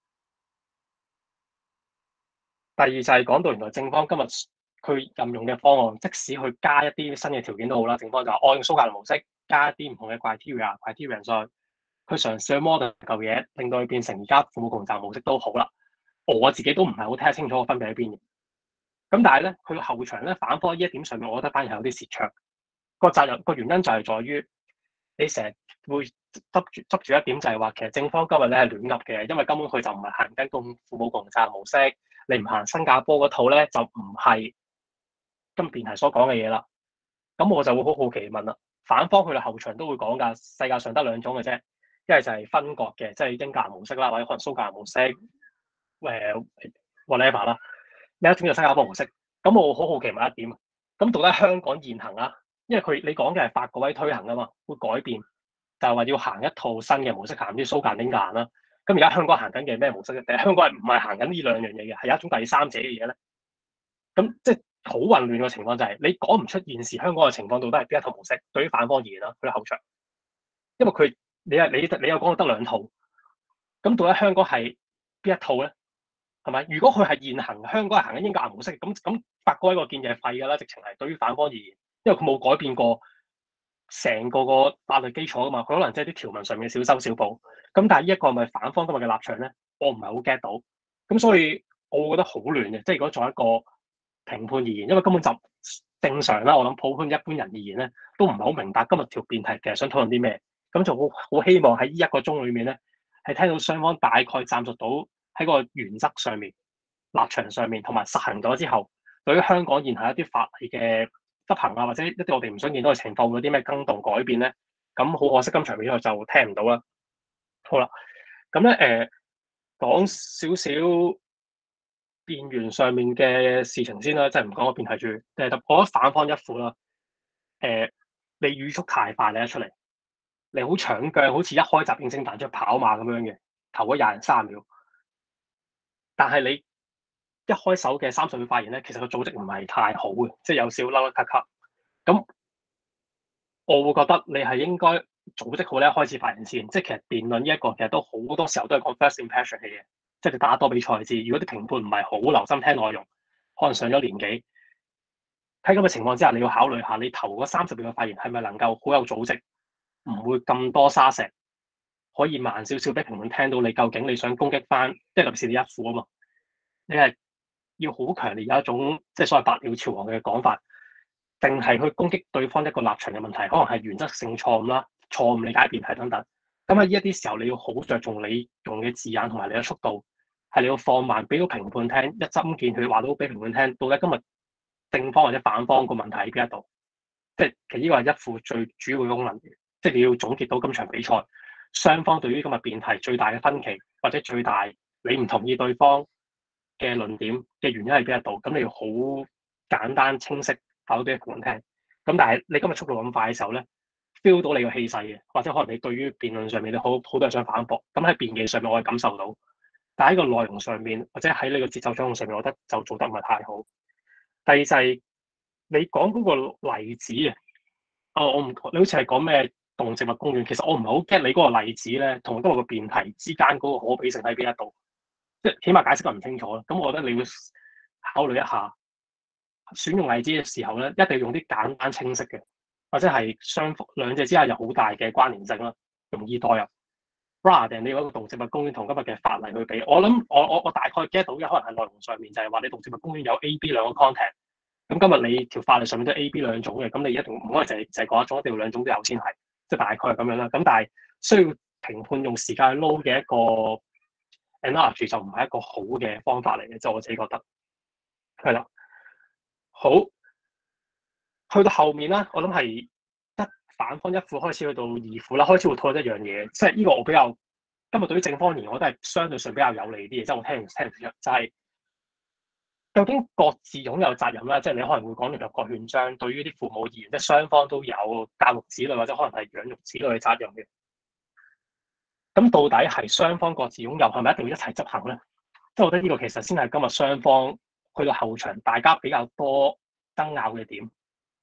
第二就係講到原來正方今日佢任用嘅方案，即使去加一啲新嘅條件都好啦，正方就按蘇格蘭模式加一啲唔同嘅 criteria criteria 上去，佢嘗試去 model 嚿嘢，令到佢變成而家父母共習模式都好啦。我自己都唔係好聽得清楚個分別喺邊嘅。咁但係咧，佢後場咧反科呢一點上面，我覺得反而係有啲蝕場。個責任個原因就係在於你成日會執住執住一點，就係話其實正方今日咧係亂噏嘅，因為根本佢就唔係行緊共父母共習模式，你唔行新加坡嗰套咧就唔係今辯題所講嘅嘢啦。咁我就會好好奇問啦，反方去到後場都會講㗎，世界上得兩種嘅啫，一係就係分割嘅，即係英格蘭模式啦，或者可能蘇格蘭模式，誒、呃、whatever 啦。另一種就新加坡模式。咁我好好奇問一點，咁到底香港現行啊？因為佢你講嘅係法國威推行啊嘛，會改變，就係話要行一套新嘅模式，行啲蘇格蘭英格蘭啦。咁而家香港行緊嘅咩模式咧？但係香港係唔係行緊呢兩樣嘢嘅？係有一種第三者嘅嘢咧。咁即係好混亂嘅情況就係、是、你講唔出現時香港嘅情況到底係邊一套模式。對於反方而言啦，佢後場，因為佢你係你你又講到得兩套，咁到底香港係邊一套咧？係咪？如果佢係現行香港係行緊英格蘭模式，咁咁法國呢個建議係廢㗎啦，直情係對於反方而言，因為佢冇改變過成個個法律基礎啊嘛，佢可能即係啲條文上面嘅小修小補。咁但係呢一個係咪反方今日嘅立場咧？我唔係好 get 到。咁所以我覺得好亂嘅，即係如果作為一個評判而言，因為根本就正常啦，我諗普遍一般人而言咧，都唔係好明白今日條辯題其實想討論啲咩。咁就好好希望喺呢一個鐘裏面咧，係聽到雙方大概站述到喺個原則上面、立場上面，同埋實行咗之後，對於香港現行一啲法例嘅執行啊，或者一啲我哋唔想見到嘅情況，會有啲咩更動改變咧？咁好可惜，今場比賽就聽唔到啦。好啦，咁咧誒講少少辯員上面嘅事情先啦，即係唔講個辯題住。誒，我覺得反方一副啦。誒、呃，你語速太快你一出嚟，你好搶腳，好似一開閘應聲彈出跑馬咁樣嘅，頭嗰廿零三十秒。但係你一開手嘅三十秒發言咧，其實個組織唔係太好嘅，即係有少嬲甩咳咳。咁我會覺得你係應該組織好咧，開始發言先。即係其實辯論呢一個其實都好多時候都係講 first impression 嘅嘢，即係你打多比賽知。如果啲評判唔係好留心聽內容，可能上咗年紀，喺咁嘅情況之下，你要考慮下你頭嗰三十秒嘅發言係咪能夠好有組織，唔會咁多沙石，可以慢少少俾評判聽到你究竟你想攻擊翻，即係特別是你一副啊嘛，你係要好強烈有一種即係所謂百鳥朝王嘅講法，定係去攻擊對方一個立場嘅問題，可能係原則性錯誤啦、錯誤理解辯題等等。咁喺呢一啲時候，你要好着重你用嘅字眼同埋你嘅速度，係你要放慢，俾到評判聽，一針見血話到俾評判聽，到底今日正方或者反方個問題喺邊一度？即係其實呢個係一副最主要嘅功能，即係你要總結到今場比賽雙方對於今日辯題最大嘅分歧，或者最大你唔同意對方嘅論點嘅原因係邊一度？咁你要好簡單清晰話到俾評判聽。咁但係你今日速度咁快嘅時候咧，feel 到你個氣勢嘅，或者可能你對於辯論上面你好好多人想反駁，咁喺辯技上面我係感受到，但係喺個內容上面或者喺你個節奏掌控上面，我覺得就做得唔係太好。第二就係你講嗰個例子啊，哦，我唔，你好似係講咩動植物公園，其實我唔係好 get 你嗰個例子咧，同今日個辯題之間嗰個可比性喺邊一度，即係起碼解釋得唔清楚啦。咁我覺得你要考慮一下，選用例子嘅時候咧，一定要用啲簡單清晰嘅，或者係雙兩者之間有好大嘅關聯性啦，容易代入。rather than 你嗰個動植物公園同今日嘅法例去比，我諗我我我大概 get 到嘅可能係內容上面就係話你動植物公園有 A、B 兩個 content， 咁今日你條法例上面都 A、B 兩種嘅，咁你一定唔可能就係就係講一種，一定要兩種都有先係，即係大概係咁樣啦。咁但係需要評判用時間去撈嘅一個 analogy 就唔係一個好嘅方法嚟嘅，即係我自己覺得係啦。好，去到後面啦，我諗係。反方一副開始去到二副啦，開始會討論一樣嘢，即係呢個我比較今日對於正方而言，我都係相對上比較有利啲嘅，即係我聽完聽完就係、是、究竟各自擁有責任啦，即係你可能會講聯合國憲章對於啲父母而言，即係雙方都有教育子女或者可能係養育子女嘅責任嘅。咁到底係雙方各自擁有，係咪一定要一齊執行咧？即係我覺得呢個其實先係今日雙方去到後場大家比較多爭拗嘅點。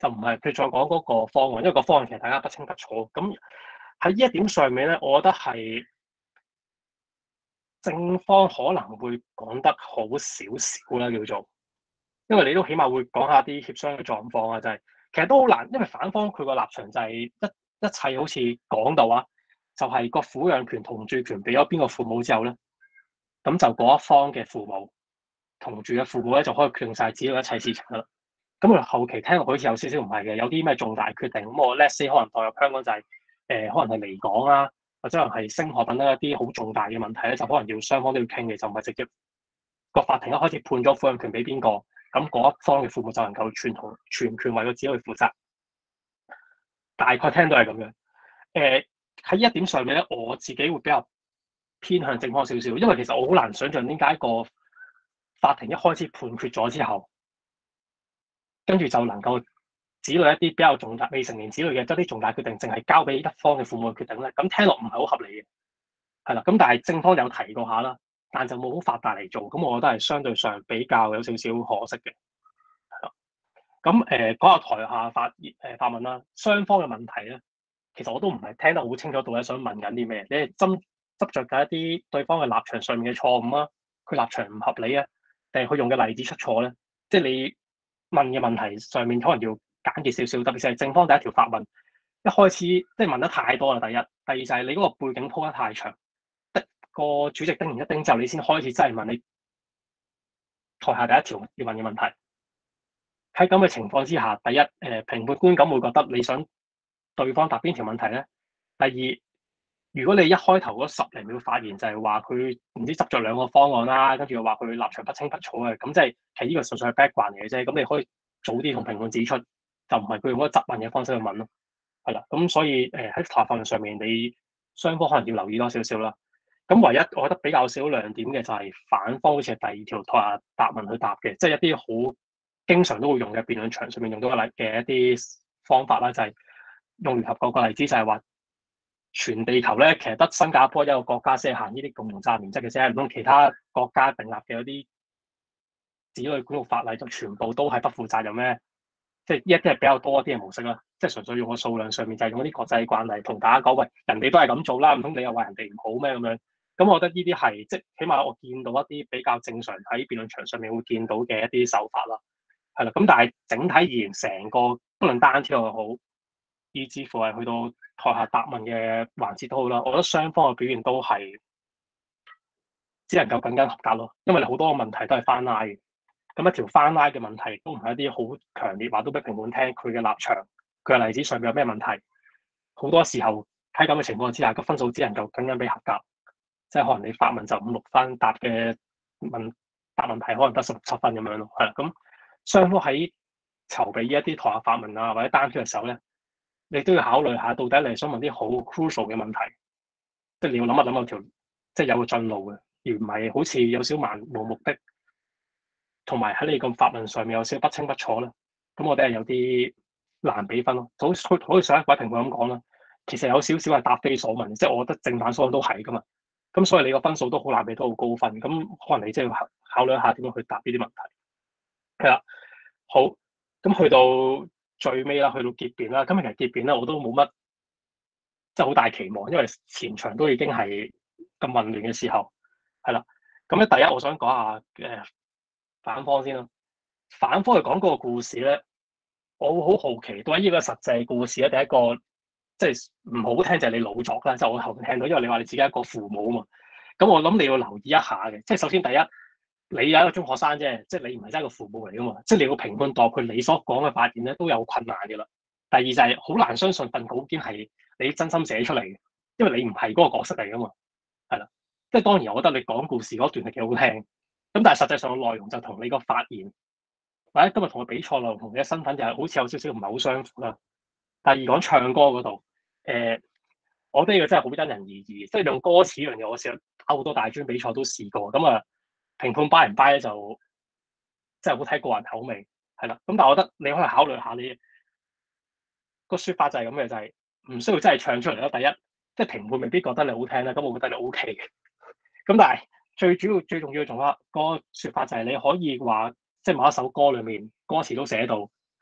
就唔係佢再講嗰個方案，因為個方案其實大家不清不楚。咁喺呢一點上面咧，我覺得係正方可能會講得好少少啦，叫做，因為你都起碼會講下啲協商嘅狀況啊，就係、是、其實都好難，因為反方佢個立場就係一一切好似講到啊，就係、是、個撫養權同住權俾咗邊個父母之後咧，咁就嗰一方嘅父母同住嘅父母咧就可以決定晒子女一切事情噶啦。咁我後期聽落好似有少少唔係嘅，有啲咩重大決定咁我 let's say 可能代入香港就係、是、誒、呃、可能係離港啊，或者可能係升學等等一啲好重大嘅問題咧，就可能要雙方都要傾嘅，就唔係直接個法庭一開始判咗撫養權俾邊個，咁嗰一方嘅父母就能夠全同全權為個子女負責。大概聽到係咁樣。誒喺呢一點上面咧，我自己會比較偏向正方少少，因為其實我好難想像點解個法庭一開始判決咗之後，跟住就能夠子女一啲比較重大未成年子女嘅一啲重大決定，淨係交俾一方嘅父母嘅決定咧，咁聽落唔係好合理嘅，係啦。咁但係正方有提過下啦，但就冇好發達嚟做，咁我覺得係相對上比較有少少可惜嘅，係啦。咁誒講下台下發誒、呃、發問啦，雙方嘅問題咧，其實我都唔係聽得好清楚，到底想問緊啲咩？你係執執著緊一啲對方嘅立場上面嘅錯誤啊，佢立場唔合理啊，定係佢用嘅例子出錯咧？即係你問嘅問題上面可能要簡潔少少，特別係正方第一條發問，一開始即係問得太多啦。第一，第二就係你嗰個背景鋪得太長，得個主席叮完一叮之後，你先開始真係問你台下第一條要問嘅問題。喺咁嘅情況之下，第一誒、呃、評判觀感會覺得你想對方答邊條問題咧？第二，如果你一開頭嗰十零秒發言就係話佢唔知執着兩個方案啦，跟住又話佢立場不清不楚嘅，咁即係其實呢個純粹係 background 嚟嘅啫。咁你可以早啲同評判指出，就唔係佢用嗰個質問嘅方式去問咯。係啦，咁所以誒喺台法律上面，你雙方可能要留意多少少啦。咁唯一我覺得比較少亮點嘅就係反方好似係第二條台下答問去答嘅，即係一啲好經常都會用嘅辯論場上面用到嘅例嘅一啲方法啦，就係、是、用聯合國個例子就係話。全地球咧，其實得新加坡一個國家先係行呢啲共同責任原則嘅啫，唔通其他國家訂立嘅嗰啲子女管育法例就全部都係不負責任咩？即係呢一啲係比較多一啲嘅模式啦，即係純粹用個數量上面就係用啲國際慣例同大家講，喂，人哋都係咁做啦，唔通你又話人哋唔好咩咁樣？咁我覺得呢啲係即係起碼我見到一啲比較正常喺辯論場上面會見到嘅一啲手法啦，係啦。咁但係整體而言，成個不論單挑又好，以至乎係去到台下答問嘅環節都好啦，我覺得雙方嘅表現都係只能夠更加合格咯，因為你好多個問題都係翻拉嘅，咁一條翻拉嘅問題都唔係一啲好強烈話都俾評判聽佢嘅立場，佢嘅例子上面有咩問題，好多時候喺咁嘅情況之下，個分數只能夠更加俾合格，即係可能你發問就五六分，答嘅問答問題可能得十六七分咁樣咯，係啦，咁雙方喺籌備呢一啲台下發問啊或者單挑嘅時候咧，你都要考慮下，到底你係想問啲好 crucial 嘅問題，即係你要諗一諗有條，即係有個進路嘅，而唔係好似有少漫無目的，同埋喺你個發問上面有少不清不楚咧。咁我哋係有啲難俾分咯。好，好似上一位評判咁講啦，其實有少少係答非所問，即係我覺得正反雙方都係噶嘛。咁所以你個分數都好難俾到好高分。咁可能你即係要考考慮一下點樣去答呢啲問題。係啦，好，咁去到最尾啦，去到結辯啦。咁其實結辯咧，我都冇乜即係好大期望，因為前場都已經係咁混亂嘅時候，係啦。咁咧，第一我想講下誒、呃、反方先啦。反方嚟講嗰個故事咧，我好好奇，到底呢個實際故事咧，第一個即係唔好聽就係你老作啦，即係我後邊聽到，因為你話你自己一個父母啊嘛。咁我諗你要留意一下嘅，即係首先第一，你有一個中學生啫，即係你唔係真係個父母嚟噶嘛，即係你要評判度佢你所講嘅發言咧都有困難嘅啦。第二就係好難相信份稿件係你真心寫出嚟嘅，因為你唔係嗰個角色嚟噶嘛，係啦。即係當然，我覺得你講故事嗰段係幾好聽，咁但係實際上嘅內容就同你個發言或者今日同佢比賽內容同你嘅身份就係好似有少少唔係好相符啦。第二講唱歌嗰度，誒、呃，我覺得呢個真係好因人而異，即係用歌詞呢樣嘢，我試過好多大專比賽都試過，咁啊評判 buy 唔 buy 咧就即係好睇個人口味，係啦。咁但係我覺得你可以考慮下你個説法就係咁嘅，就係、是、唔需要真係唱出嚟咯。第一，即係評判未必覺得你好聽啦，咁我覺得你 O K 嘅。咁但係最主要最重要嘅仲有個説法就係你可以話，即係某一首歌裡面歌詞都寫到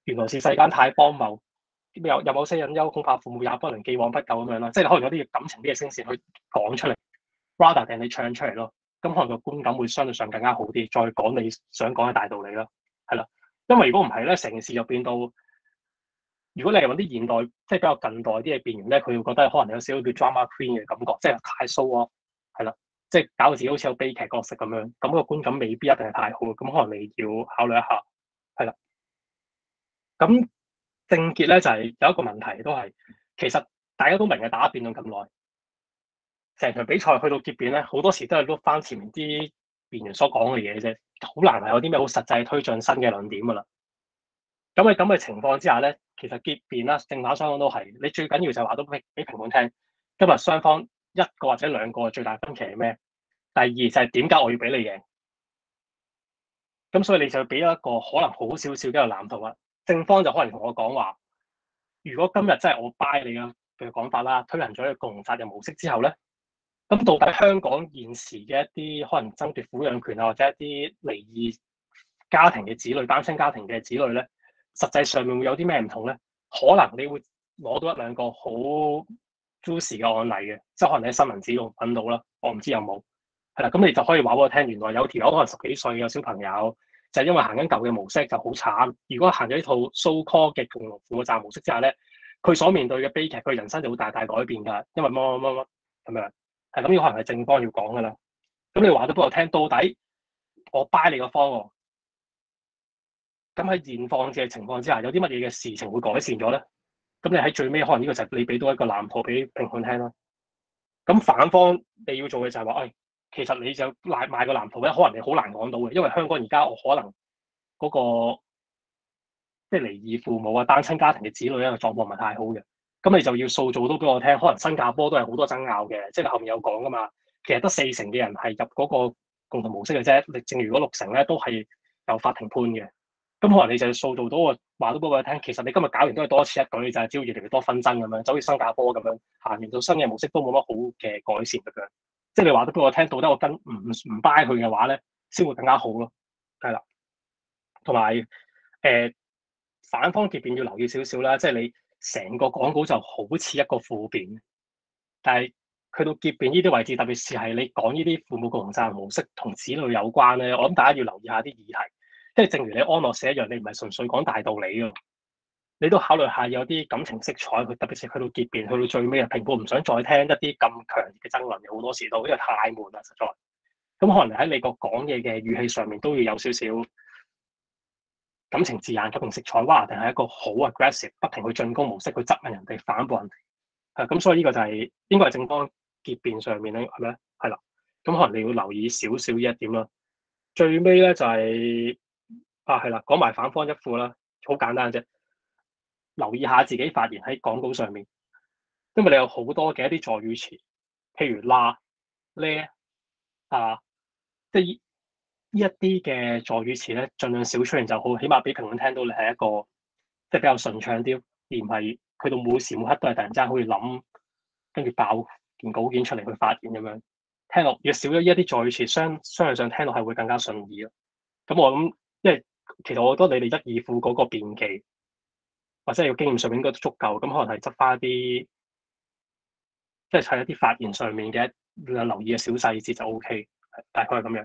原來是世間太荒謬，有有某些隱憂，恐怕父母也不能既往不咎咁樣啦。即係你可能有啲感情啲嘅聲線去講出嚟 ，rather 定你唱出嚟咯。咁可能個觀感會相對上更加好啲，再講你想講嘅大道理啦，係啦。因為如果唔係咧，成件事就變到，如果你係揾啲現代即係比較近代啲嘅辯員咧，佢會覺得可能有少少叫 drama queen 嘅感覺，即係太 show off，係啦，即係搞到自己好似有悲劇角色咁樣，咁個觀感未必一定係太好，咁可能你要考慮一下，係啦。咁症結咧就係、是、有一個問題都係，其實大家都明嘅，打辯論咁耐。成場比賽去到結辯咧，好多時都係碌翻前面啲辯員所講嘅嘢啫，好難係有啲咩好實際推進新嘅論點噶啦。咁喺咁嘅情況之下咧，其實結辯啦，正反雙方都係，你最緊要就係話到俾俾評判聽，今日雙方一個或者兩個最大分歧係咩？第二就係點解我要俾你贏？咁所以你就俾一個可能好少少嘅藍圖啦。正方就可能同我講話，如果今日真係我 buy 你嘅嘅講法啦，推行咗一個共同責任模式之後咧。咁到底香港現時嘅一啲可能爭奪撫養權啊，或者一啲離異家庭嘅子女、單親家庭嘅子女咧，實際上面會有啲咩唔同咧？可能你會攞到一兩個好 juicy 嘅案例嘅，即係可能你喺新聞紙度揾到啦，我唔知有冇係啦。咁你就可以話俾我聽，原來有條友可能十幾歲嘅小朋友，就係因為行緊舊嘅模式就好慘。如果行咗呢套 so call 嘅共同負責模式之下咧，佢所面對嘅悲劇，佢人生就會大大改變㗎，因為乜乜乜乜咁樣。係咁，呢個可能係正方要講噶啦。咁你話咗俾我聽，到底我 buy 你個方案，咁喺現況嘅情況之下，有啲乜嘢嘅事情會改善咗咧？咁你喺最尾可能呢個就係你俾到一個藍圖俾評判聽啦。咁反方你要做嘅就係話，誒、哎，其實你就賣賣個藍圖咧，可能你好難講到嘅，因為香港而家我可能嗰、那個即係離異父母啊、單親家庭嘅子女咧個狀況唔係太好嘅。咁你就要塑造到俾我聽，可能新加坡都係好多爭拗嘅，即係後面有講噶嘛。其實得四成嘅人係入嗰個共同模式嘅啫，你正如嗰六成咧都係由法庭判嘅。咁可能你就要塑造到個話到俾我聽，其實你今日搞完都係多此一舉，就係只要越嚟越多紛爭咁樣，就好似新加坡咁樣行完到新嘅模式都冇乜好嘅改善咁樣。即係你話到俾我聽，到底我跟唔唔 buy 佢嘅話咧，先會更加好咯。係啦，同埋誒反方結辯要留意少少啦，即係你。成個講稿就好似一個負辯，但係去到結辯呢啲位置，特別是係你講呢啲父母共同責任模式同子女有關咧，我諗大家要留意下啲議題，即係正如你安樂死一樣，你唔係純粹講大道理㗎，你都考慮下有啲感情色彩，佢特別是去到結辯，去到最尾啊，評判唔想再聽一啲咁強烈嘅爭論，好多時都因為太悶啦，實在。咁可能喺你個講嘢嘅語氣上面都要有少少感情字眼、感情色彩，哇！定係一個好 aggressive， 不停去進攻模式，去質問人哋、反駁人哋。係咁，所以呢個就係、是、應該係正方結辯上面咧，係咪？係啦。咁可能你要留意少少呢一點啦。最尾咧就係、是、啊，係啦，講埋反方一副啦，好簡單啫。留意下自己發言喺講稿上面，因為你有好多嘅一啲助語詞，譬如啦、咧啊，即係呢一啲嘅助語詞咧，盡量少出現就好，起碼俾評論聽到你係一個即係比較順暢啲，而唔係去到每時每刻都係突然之間好似諗，跟住爆件稿件出嚟去發言咁樣。聽落越少咗呢一啲助語詞，相相對上聽落係會更加順耳咯。咁我諗，因為其實我覺得你哋一二副嗰個辯技或者係個經驗上面應該都足夠，咁可能係執翻一啲，即係喺一啲發言上面嘅留意嘅小細節就 O K，大概係咁樣。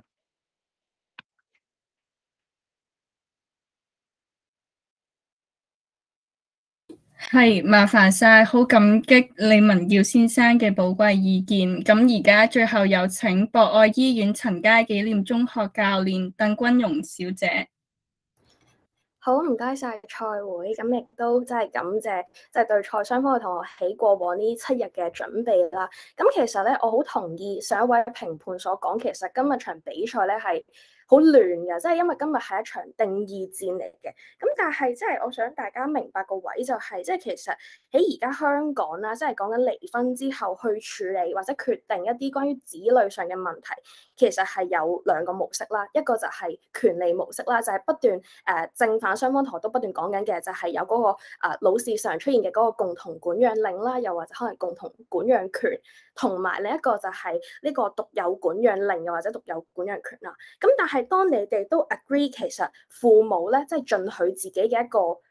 係，麻煩晒，好感激李文耀先生嘅寶貴意見。咁而家最後有請博愛醫院陳佳紀念中學教練鄧君蓉小姐。 好，唔該晒賽會，咁亦都真係感謝，即係對賽雙方嘅同學喺過往呢七日嘅準備啦。咁其實咧，我好同意上一位評判所講，其實今日場比賽咧係好亂嘅，即係因為今日係一場定義戰嚟嘅。咁但係即係我想大家明白個位就係，即係其實喺而家香港啦，即係講緊離婚之後去處理或者決定一啲關於子女上嘅問題，其實係有兩個模式啦。一個就係權利模式啦，就係不斷誒正反雙方同學都不斷講緊嘅，就係有嗰個誒老是常出現嘅嗰個共同管養令啦，又或者可能共同管養權，同埋另一個就係呢個獨有管養令，又或者獨有管養權啦。咁但係係當你哋都 agree，其實父母咧即係准許自己嘅一個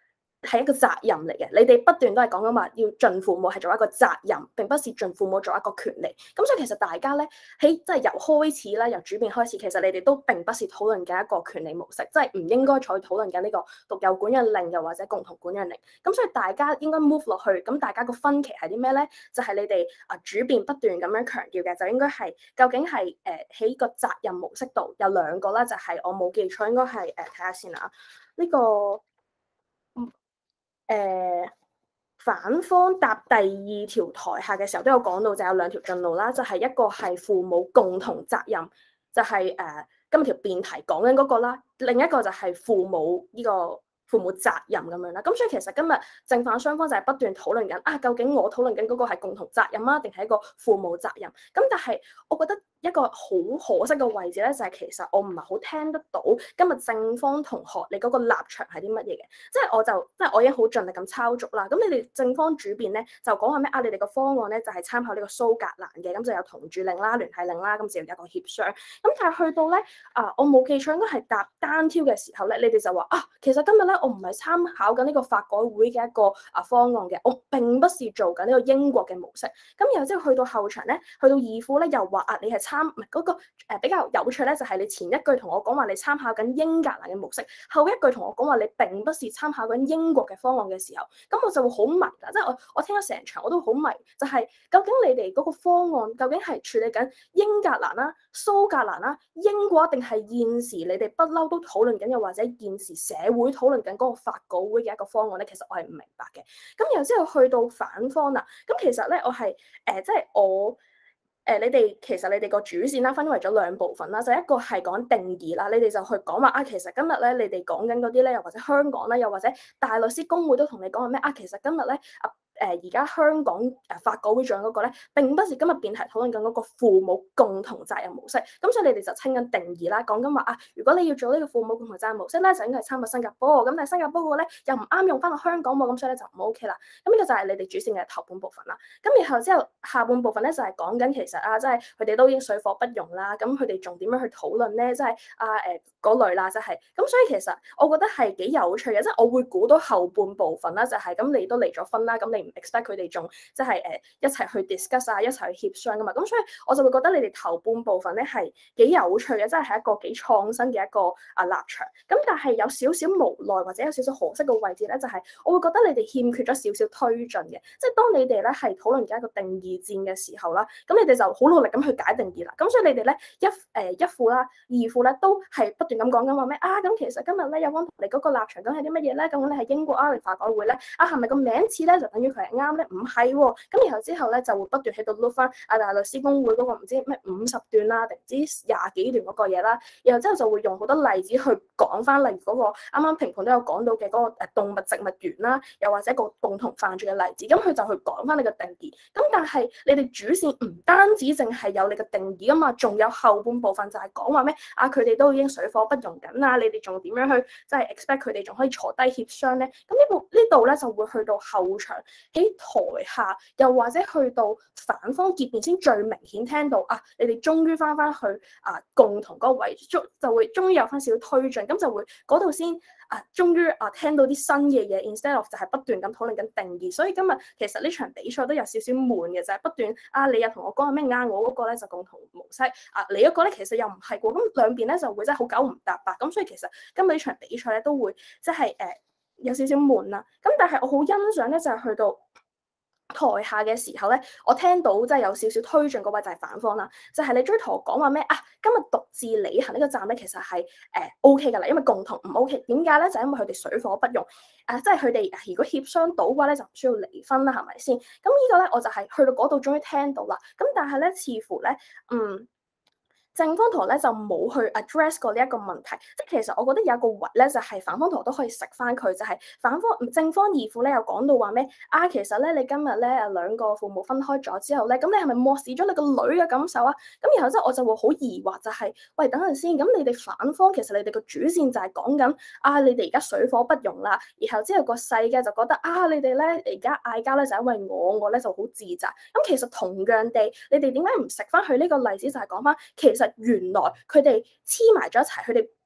係一個責任嚟嘅，你哋不斷都係講緊話要盡父母係做一個責任，並不是盡父母做一個權利。咁所以其實大家咧喺即係由開始啦，由主辯開始，其實你哋都並不是討論緊一個權利模式，即係唔應該再討論緊呢個獨有管養令又或者共同管養令。咁所以大家應該 move 落去，咁大家個分歧係啲咩咧？就係、是、你哋啊主辯不斷咁樣強調嘅，就應該係究竟係誒喺個責任模式度有兩個啦，就係、是、我冇記錯應該係誒睇下先啊，呢、這個。誒、呃、反方答第二條台下嘅時候都有講到，就有兩條進路啦，就係、是、一個係父母共同責任，就係、是、誒、呃、今日條辯題講緊嗰個啦，另一個就係父母呢、這個父母責任咁樣啦。咁所以其實今日正反雙方就係不斷討論緊啊，究竟我討論緊嗰個係共同責任啊，定係一個父母責任？咁但係我覺得一個好可惜嘅位置咧，就係、是、其實我唔係好聽得到今日正方同學你嗰個立場係啲乜嘢嘅，即係我就即係我已經好盡力咁抄足啦。咁你哋正方主辯咧就講話咩啊？你哋個方案咧就係、是、參考呢個蘇格蘭嘅，咁就有同住令啦、聯繫令啦，咁就有一個協商。咁但係去到咧啊，我冇記錯應該係答單挑嘅時候咧，你哋就話啊，其實今日咧我唔係參考緊呢個法改會嘅一個啊方案嘅，我並不是做緊呢個英國嘅模式。咁然後之後去到後場咧，去到二副咧又話啊，你係參唔係嗰個誒、呃、比較有趣咧，就係、是、你前一句同我講話你參考緊英格蘭嘅模式，後一句同我講話你並不是參考緊英國嘅方案嘅時候，咁我就會好迷啦。即係我我聽咗成場我都好迷，就係、是、究竟你哋嗰個方案究竟係處理緊英格蘭啦、蘇格蘭啦、英國，定係現時你哋不嬲都討論緊，又或者現時社會討論緊嗰個法改會嘅一個方案咧？其實我係唔明白嘅。咁然後之後去到反方啦，咁其實咧我係誒、呃、即係我誒、呃、你哋其實你哋個主線啦分為咗兩部分啦，就一個係講定義啦，你哋就去講話啊，其實今日咧你哋講緊嗰啲咧，又或者香港咧，又或者大律師公會都同你講話咩啊，其實今日咧啊。誒而家香港誒法改會長嗰個咧，並不是今日辯題討論緊嗰個父母共同責任模式。咁所以你哋就稱緊定義啦，講緊話啊，如果你要做呢個父母共同責任模式咧，就應該係參考新加坡。咁但係新加坡嗰個咧又唔啱用翻落香港喎，咁所以咧就唔 OK 啦。咁呢個就係你哋主線嘅頭半部分啦。咁然後之後下半部分咧就係講緊其實啊，即係佢哋都已經水火不容啦。咁佢哋仲點樣去討論咧？即係啊誒嗰類啦，即係咁。所以其實我覺得係幾有趣嘅，即係我會估到後半部分啦，就係咁你都離咗婚啦，咁你唔 expect 佢哋仲即係誒一齊去 discuss 啊，一齊去協商噶嘛。咁所以我就會覺得你哋頭半部分咧係幾有趣嘅，即係係一個幾創新嘅一個啊立場。咁但係有少少無奈或者有少少可惜嘅位置咧，就係我會覺得你哋欠缺咗少少推進嘅。即係當你哋咧係討論緊一個定義戰嘅時候啦，咁你哋就好努力咁去解定義啦。咁所以你哋咧一誒一副啦、二副咧都係不斷咁講緊話咩啊？咁其實今日咧有關你嗰個立場講係啲乜嘢咧？究竟你係英國啊定法改會咧？啊係咪個名次咧就等於佢係啱咧？唔係喎。咁然後之後咧就會不斷喺度碌翻啊大律師公會嗰個唔知咩五十段啦，定唔知廿幾段嗰個嘢啦。然後之後就會用好多例子去講翻，例如嗰個啱啱評判都有講到嘅嗰個誒動物植物園啦，又或者個共同犯罪嘅例子。咁佢就去講翻你個定義。咁但係你哋主線唔單止淨係有你個定義啊嘛，仲有後半部分就係講話咩啊？佢哋都已經水火不容緊啦，你哋仲點樣去即係 expect 佢哋仲可以坐低協商咧？咁呢部呢度咧就會去到後場喺台下，又或者去到反方結辯先最明顯聽到啊！你哋終於翻翻去啊共同嗰個位，終就會終於有翻少少推進，咁就會嗰度先啊，終於啊聽到啲新嘅嘢 ，instead of 就係不斷咁討論緊定義。所以今日其實呢場比賽都有少少悶嘅，就係、是、不斷啊你又同我講咩啱，我嗰個咧就共同模式啊，你嗰個咧其實又唔係喎，咁兩邊咧就會真係好九唔搭八。咁所以其實今日呢場比賽咧都會即係誒有少少悶啦。咁但係我好欣賞咧，就係、是、去到台下嘅時候咧，我聽到即係有少少推進嗰位就係反方啦，就係、是、你追同我講話咩啊？今日獨自履行呢個站咧，其實係誒 O K 噶啦，因為共同唔 O K。點解咧？就係、因為佢哋水火不容，啊，即係佢哋如果協商到嘅話咧，就唔需要離婚啦，係咪先？咁呢個咧，我就係去到嗰度終於聽到啦。咁但係咧，似乎咧，嗯。正方圖咧就冇去 address 過呢一個問題，即係其實我覺得有一個位咧就係、是、反方圖都可以食翻佢，就係、是、反方正方二副咧有講到話咩啊？其實咧你今日咧兩個父母分開咗之後咧，咁你係咪漠視咗你個女嘅感受啊？咁然後之後我就會好疑惑、就是，就係喂等陣先，咁你哋反方其實你哋個主線就係講緊啊，你哋而家水火不容啦，然後之後個細嘅就覺得啊，你哋咧而家嗌交咧就因為我，我咧就好自責。咁其實同樣地，你哋點解唔食翻佢呢個例子就係講翻其實。原來佢哋黐埋咗一齊，佢哋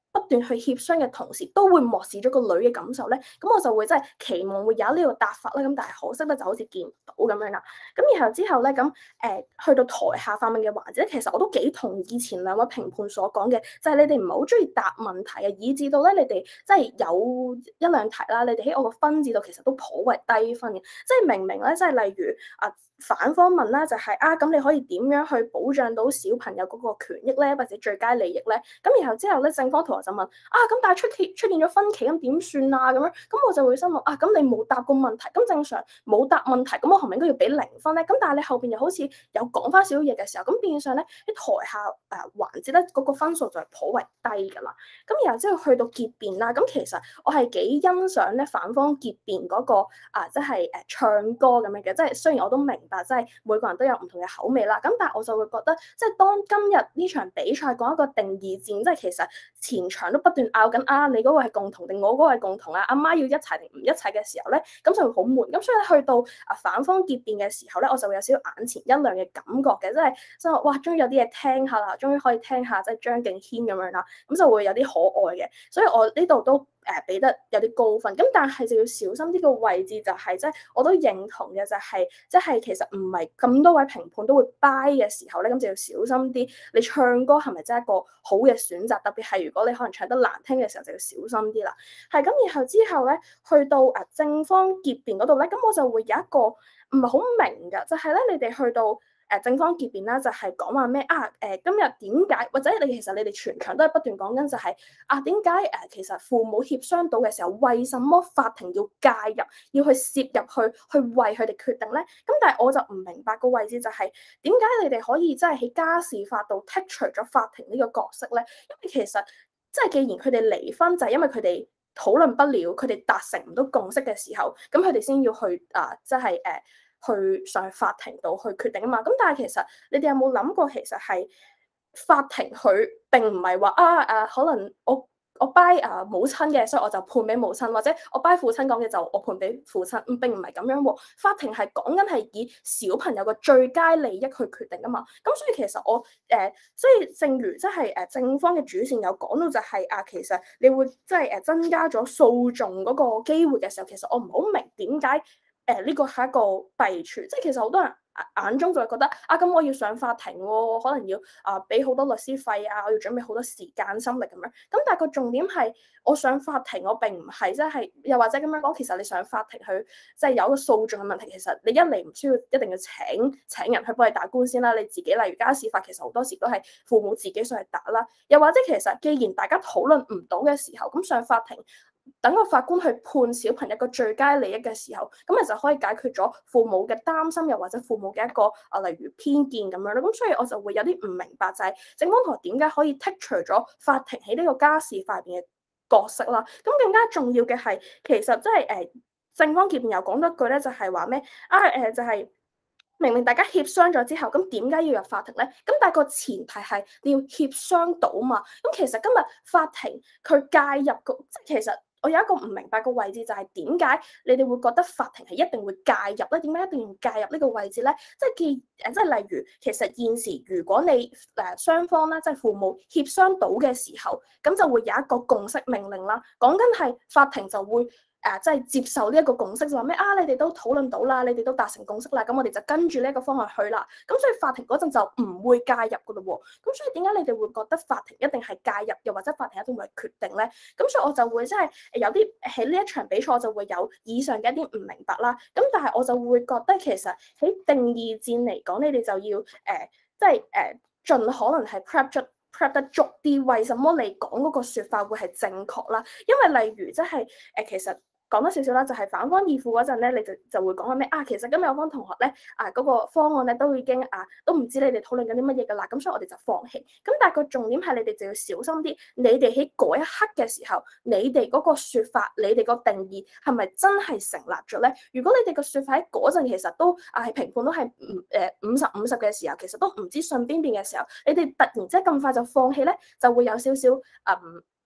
不斷去協商嘅同時，都會漠視咗個女嘅感受咧，咁我就會真係期望會有呢個答法啦。咁但係可惜咧，就好似見唔到咁樣啦。咁然後之後咧，咁誒、呃、去到台下發問嘅環節咧，其實我都幾同意前兩位評判所講嘅，就係、是、你哋唔係好中意答問題啊，以致到咧你哋即係有一兩題啦，你哋喺我個分字度其實都頗為低分嘅，即係明明咧，即係例如啊。反方問啦，就係、是、啊，咁你可以點樣去保障到小朋友嗰個權益咧，或者最佳利益咧？咁然後之後咧，正方同學就問啊，咁但係出現出現咗分歧，咁點算啊？咁樣咁我就會心諗啊，咁你冇答個問題，咁正常冇答問題，咁我係咪應該要俾零分咧？咁但係你後邊又好似有講翻少少嘢嘅時候，咁變相咧喺台下誒、呃、環節咧嗰、那個分數就係頗為低㗎啦。咁然後之後去到結辯啦，咁其實我係幾欣賞咧反方結辯嗰、那個啊，即係誒唱歌咁樣嘅，即係雖然我都明。但即係每個人都有唔同嘅口味啦，咁但係我就會覺得，即係當今日呢場比賽講一個定義戰，即係其實前場都不斷拗緊啊，你嗰個係共同定我嗰個係共同啊，阿媽要一齊定唔一齊嘅時候咧，咁就會好悶。咁所以去到啊反方結辯嘅時候咧，我就會有少少眼前一亮嘅感覺嘅，即係即係哇，終於有啲嘢聽下啦，終於可以聽下即係張敬軒咁樣啦，咁就會有啲可愛嘅，所以我呢度都。誒俾得有啲高分，咁但係就要小心啲個位置就係、是、即係我都認同嘅就係、是、即係其實唔係咁多位評判都會 buy 嘅時候咧，咁就要小心啲。你唱歌係咪真係一個好嘅選擇？特別係如果你可能唱得難聽嘅時候，就要小心啲啦。係咁，然後之後咧去到誒正方結辯嗰度咧，咁我就會有一個唔係好明嘅，就係、是、咧你哋去到。誒正方結辯啦，就係講話咩啊？誒、呃、今日點解或者你其實你哋全場都係不斷講緊就係、是、啊點解誒其實父母協商到嘅時候，為什麼法庭要介入，要去涉入去去為佢哋決定咧？咁但係我就唔明白個位置就係點解你哋可以真係喺家事法度剔除咗法庭呢個角色咧？因為其實即係既然佢哋離婚就係因為佢哋討論不了，佢哋達成唔到共識嘅時候，咁佢哋先要去啊即係誒。呃去上去法庭度去決定啊嘛，咁但係其實你哋有冇諗過，其實係法庭佢並唔係話啊誒、啊，可能我我 buy 啊母親嘅，所以我就判俾母親，或者我 buy 父親講嘅就我判俾父親，咁並唔係咁樣喎。法庭係講緊係以小朋友嘅最佳利益去決定啊嘛，咁所以其實我誒，即、呃、係正如即係誒正方嘅主線有講到就係、是、啊，其實你會即係誒增加咗訴訟嗰個機會嘅時候，其實我唔好明點解。誒呢個係一個弊處，即係其實好多人眼中就會覺得啊，咁我要上法庭喎，可能要啊俾好多律師費啊，我要準備好多時間心力咁樣。咁但係個重點係，我上法庭我並唔係即係，又或者咁樣講，其實你上法庭去即係有一個訴訟嘅問題，其實你一嚟唔需要一定要請請人去幫你打官司啦，你自己例如家事法，其實好多時都係父母自己上去打啦。又或者其實既然大家討論唔到嘅時候，咁上法庭。等個法官去判小朋友一個最佳利益嘅時候，咁咪就可以解決咗父母嘅擔心，又或者父母嘅一個啊，例如偏見咁樣咯。咁所以我就會有啲唔明白，就係正方同學點解可以剔除咗法庭喺呢個家事法入邊嘅角色啦？咁更加重要嘅係，其實即係誒正方結辯又講多句咧，就係話咩啊？誒、呃、就係、是。明明大家協商咗之後，咁點解要入法庭咧？咁但係個前提係你要協商到嘛。咁其實今日法庭佢介入個，即係其實我有一個唔明白個位置，就係點解你哋會覺得法庭係一定會介入咧？點解一定要介入呢個位置咧？即係既誒，即係例如，其實現時如果你誒雙方咧，即係父母協商到嘅時候，咁就會有一個共識命令啦。講緊係法庭就會。誒、呃，即係接受呢一個共識，就話咩啊？你哋都討論到啦，你哋都達成共識啦，咁我哋就跟住呢一個方向去啦。咁所以法庭嗰陣就唔會介入噶咯喎。咁所以點解你哋會覺得法庭一定係介入，又或者法庭一定會決定咧？咁所以我就會即係有啲喺呢一場比賽，我就會有以上嘅一啲唔明白啦。咁但係我就會覺得其實喺定義戰嚟講，你哋就要誒、呃，即係誒、呃，盡可能係 prep 出。prep 得足啲，為什麼你講嗰個説法會係正確啦？因為例如即係誒，其實講多少少啦，就係反方二副嗰陣咧，你就就會講緊咩啊？其實今日有方同學咧啊，嗰、那個方案咧都已經啊，都唔知你哋討論緊啲乜嘢㗎啦。咁所以我哋就放棄。咁但係個重點係你哋就要小心啲，你哋喺嗰一刻嘅時候，你哋嗰個説法，你哋個定義係咪真係成立咗咧？如果你哋個説法喺嗰陣其實都啊係評判都係唔誒五十五十嘅時候，其實都唔知信邊邊嘅時候，你哋突然之間咁快就放棄咧，就會有少少嗯。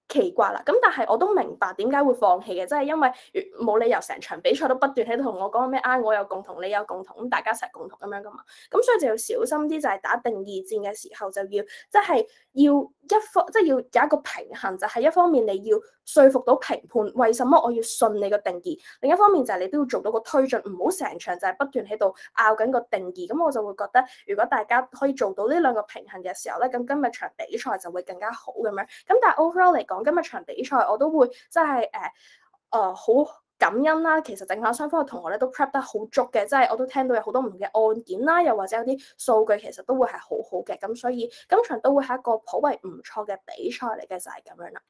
奇怪啦。咁但係我都明白點解會放棄嘅，即係因為冇理由成場比賽都不斷喺度同我講咩啊，我有共同，你有共同，咁大家一齊共同咁樣噶嘛。咁所以就要小心啲，就係打定義戰嘅時候就要即係要一方，即係要有一個平衡，就係一方面你要說服到評判為什麼我要信你個定義，另一方面就係你都要做到個推進，唔好成場就係不斷喺度拗緊個定義。咁我就會覺得，如果大家可以做到呢兩個平衡嘅時候咧，咁今日場比賽就會更加好咁樣。咁但係 overall 嚟講，今日場比賽我都會即係誒誒好感恩啦。其實正反雙方嘅同學咧都 prep 得好足嘅，即係我都聽到有好多唔同嘅案件啦，又或者有啲數據其實都會係好好嘅。咁所以今場都會係一個頗為唔錯嘅比賽嚟嘅，就係咁樣啦。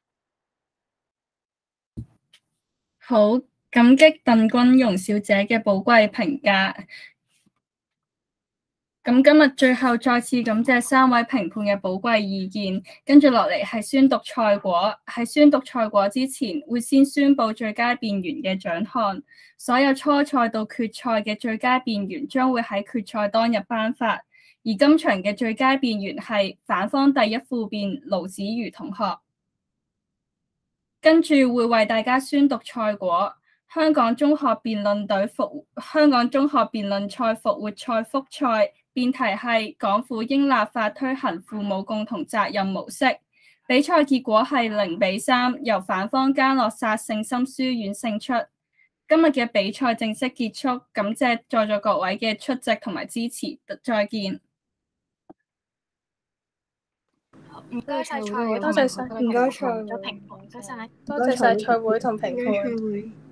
好，感激鄧君蓉小姐嘅寶貴評價。咁今日最後再次感謝三位評判嘅寶貴意見，跟住落嚟係宣讀賽果。喺宣讀賽果之前，會先宣佈最佳辯員嘅獎項。所有初賽到決賽嘅最佳辯員將會喺決賽當日頒發。而今場嘅最佳辯員係反方第一副辯盧子瑜同學。跟住會為大家宣讀賽果。香港中學辯論隊復香港中學辯論賽復活賽複賽。辯題係港府應立法推行父母共同責任模式。比賽結果係零比三，由反方嘉諾撒聖心書院勝出。今日嘅比賽正式結束，感謝在座各位嘅出席同埋支持，再見。 唔該晒賽會， 多謝晒，唔該賽會， 評判，唔該晒， 多謝晒賽會同評判。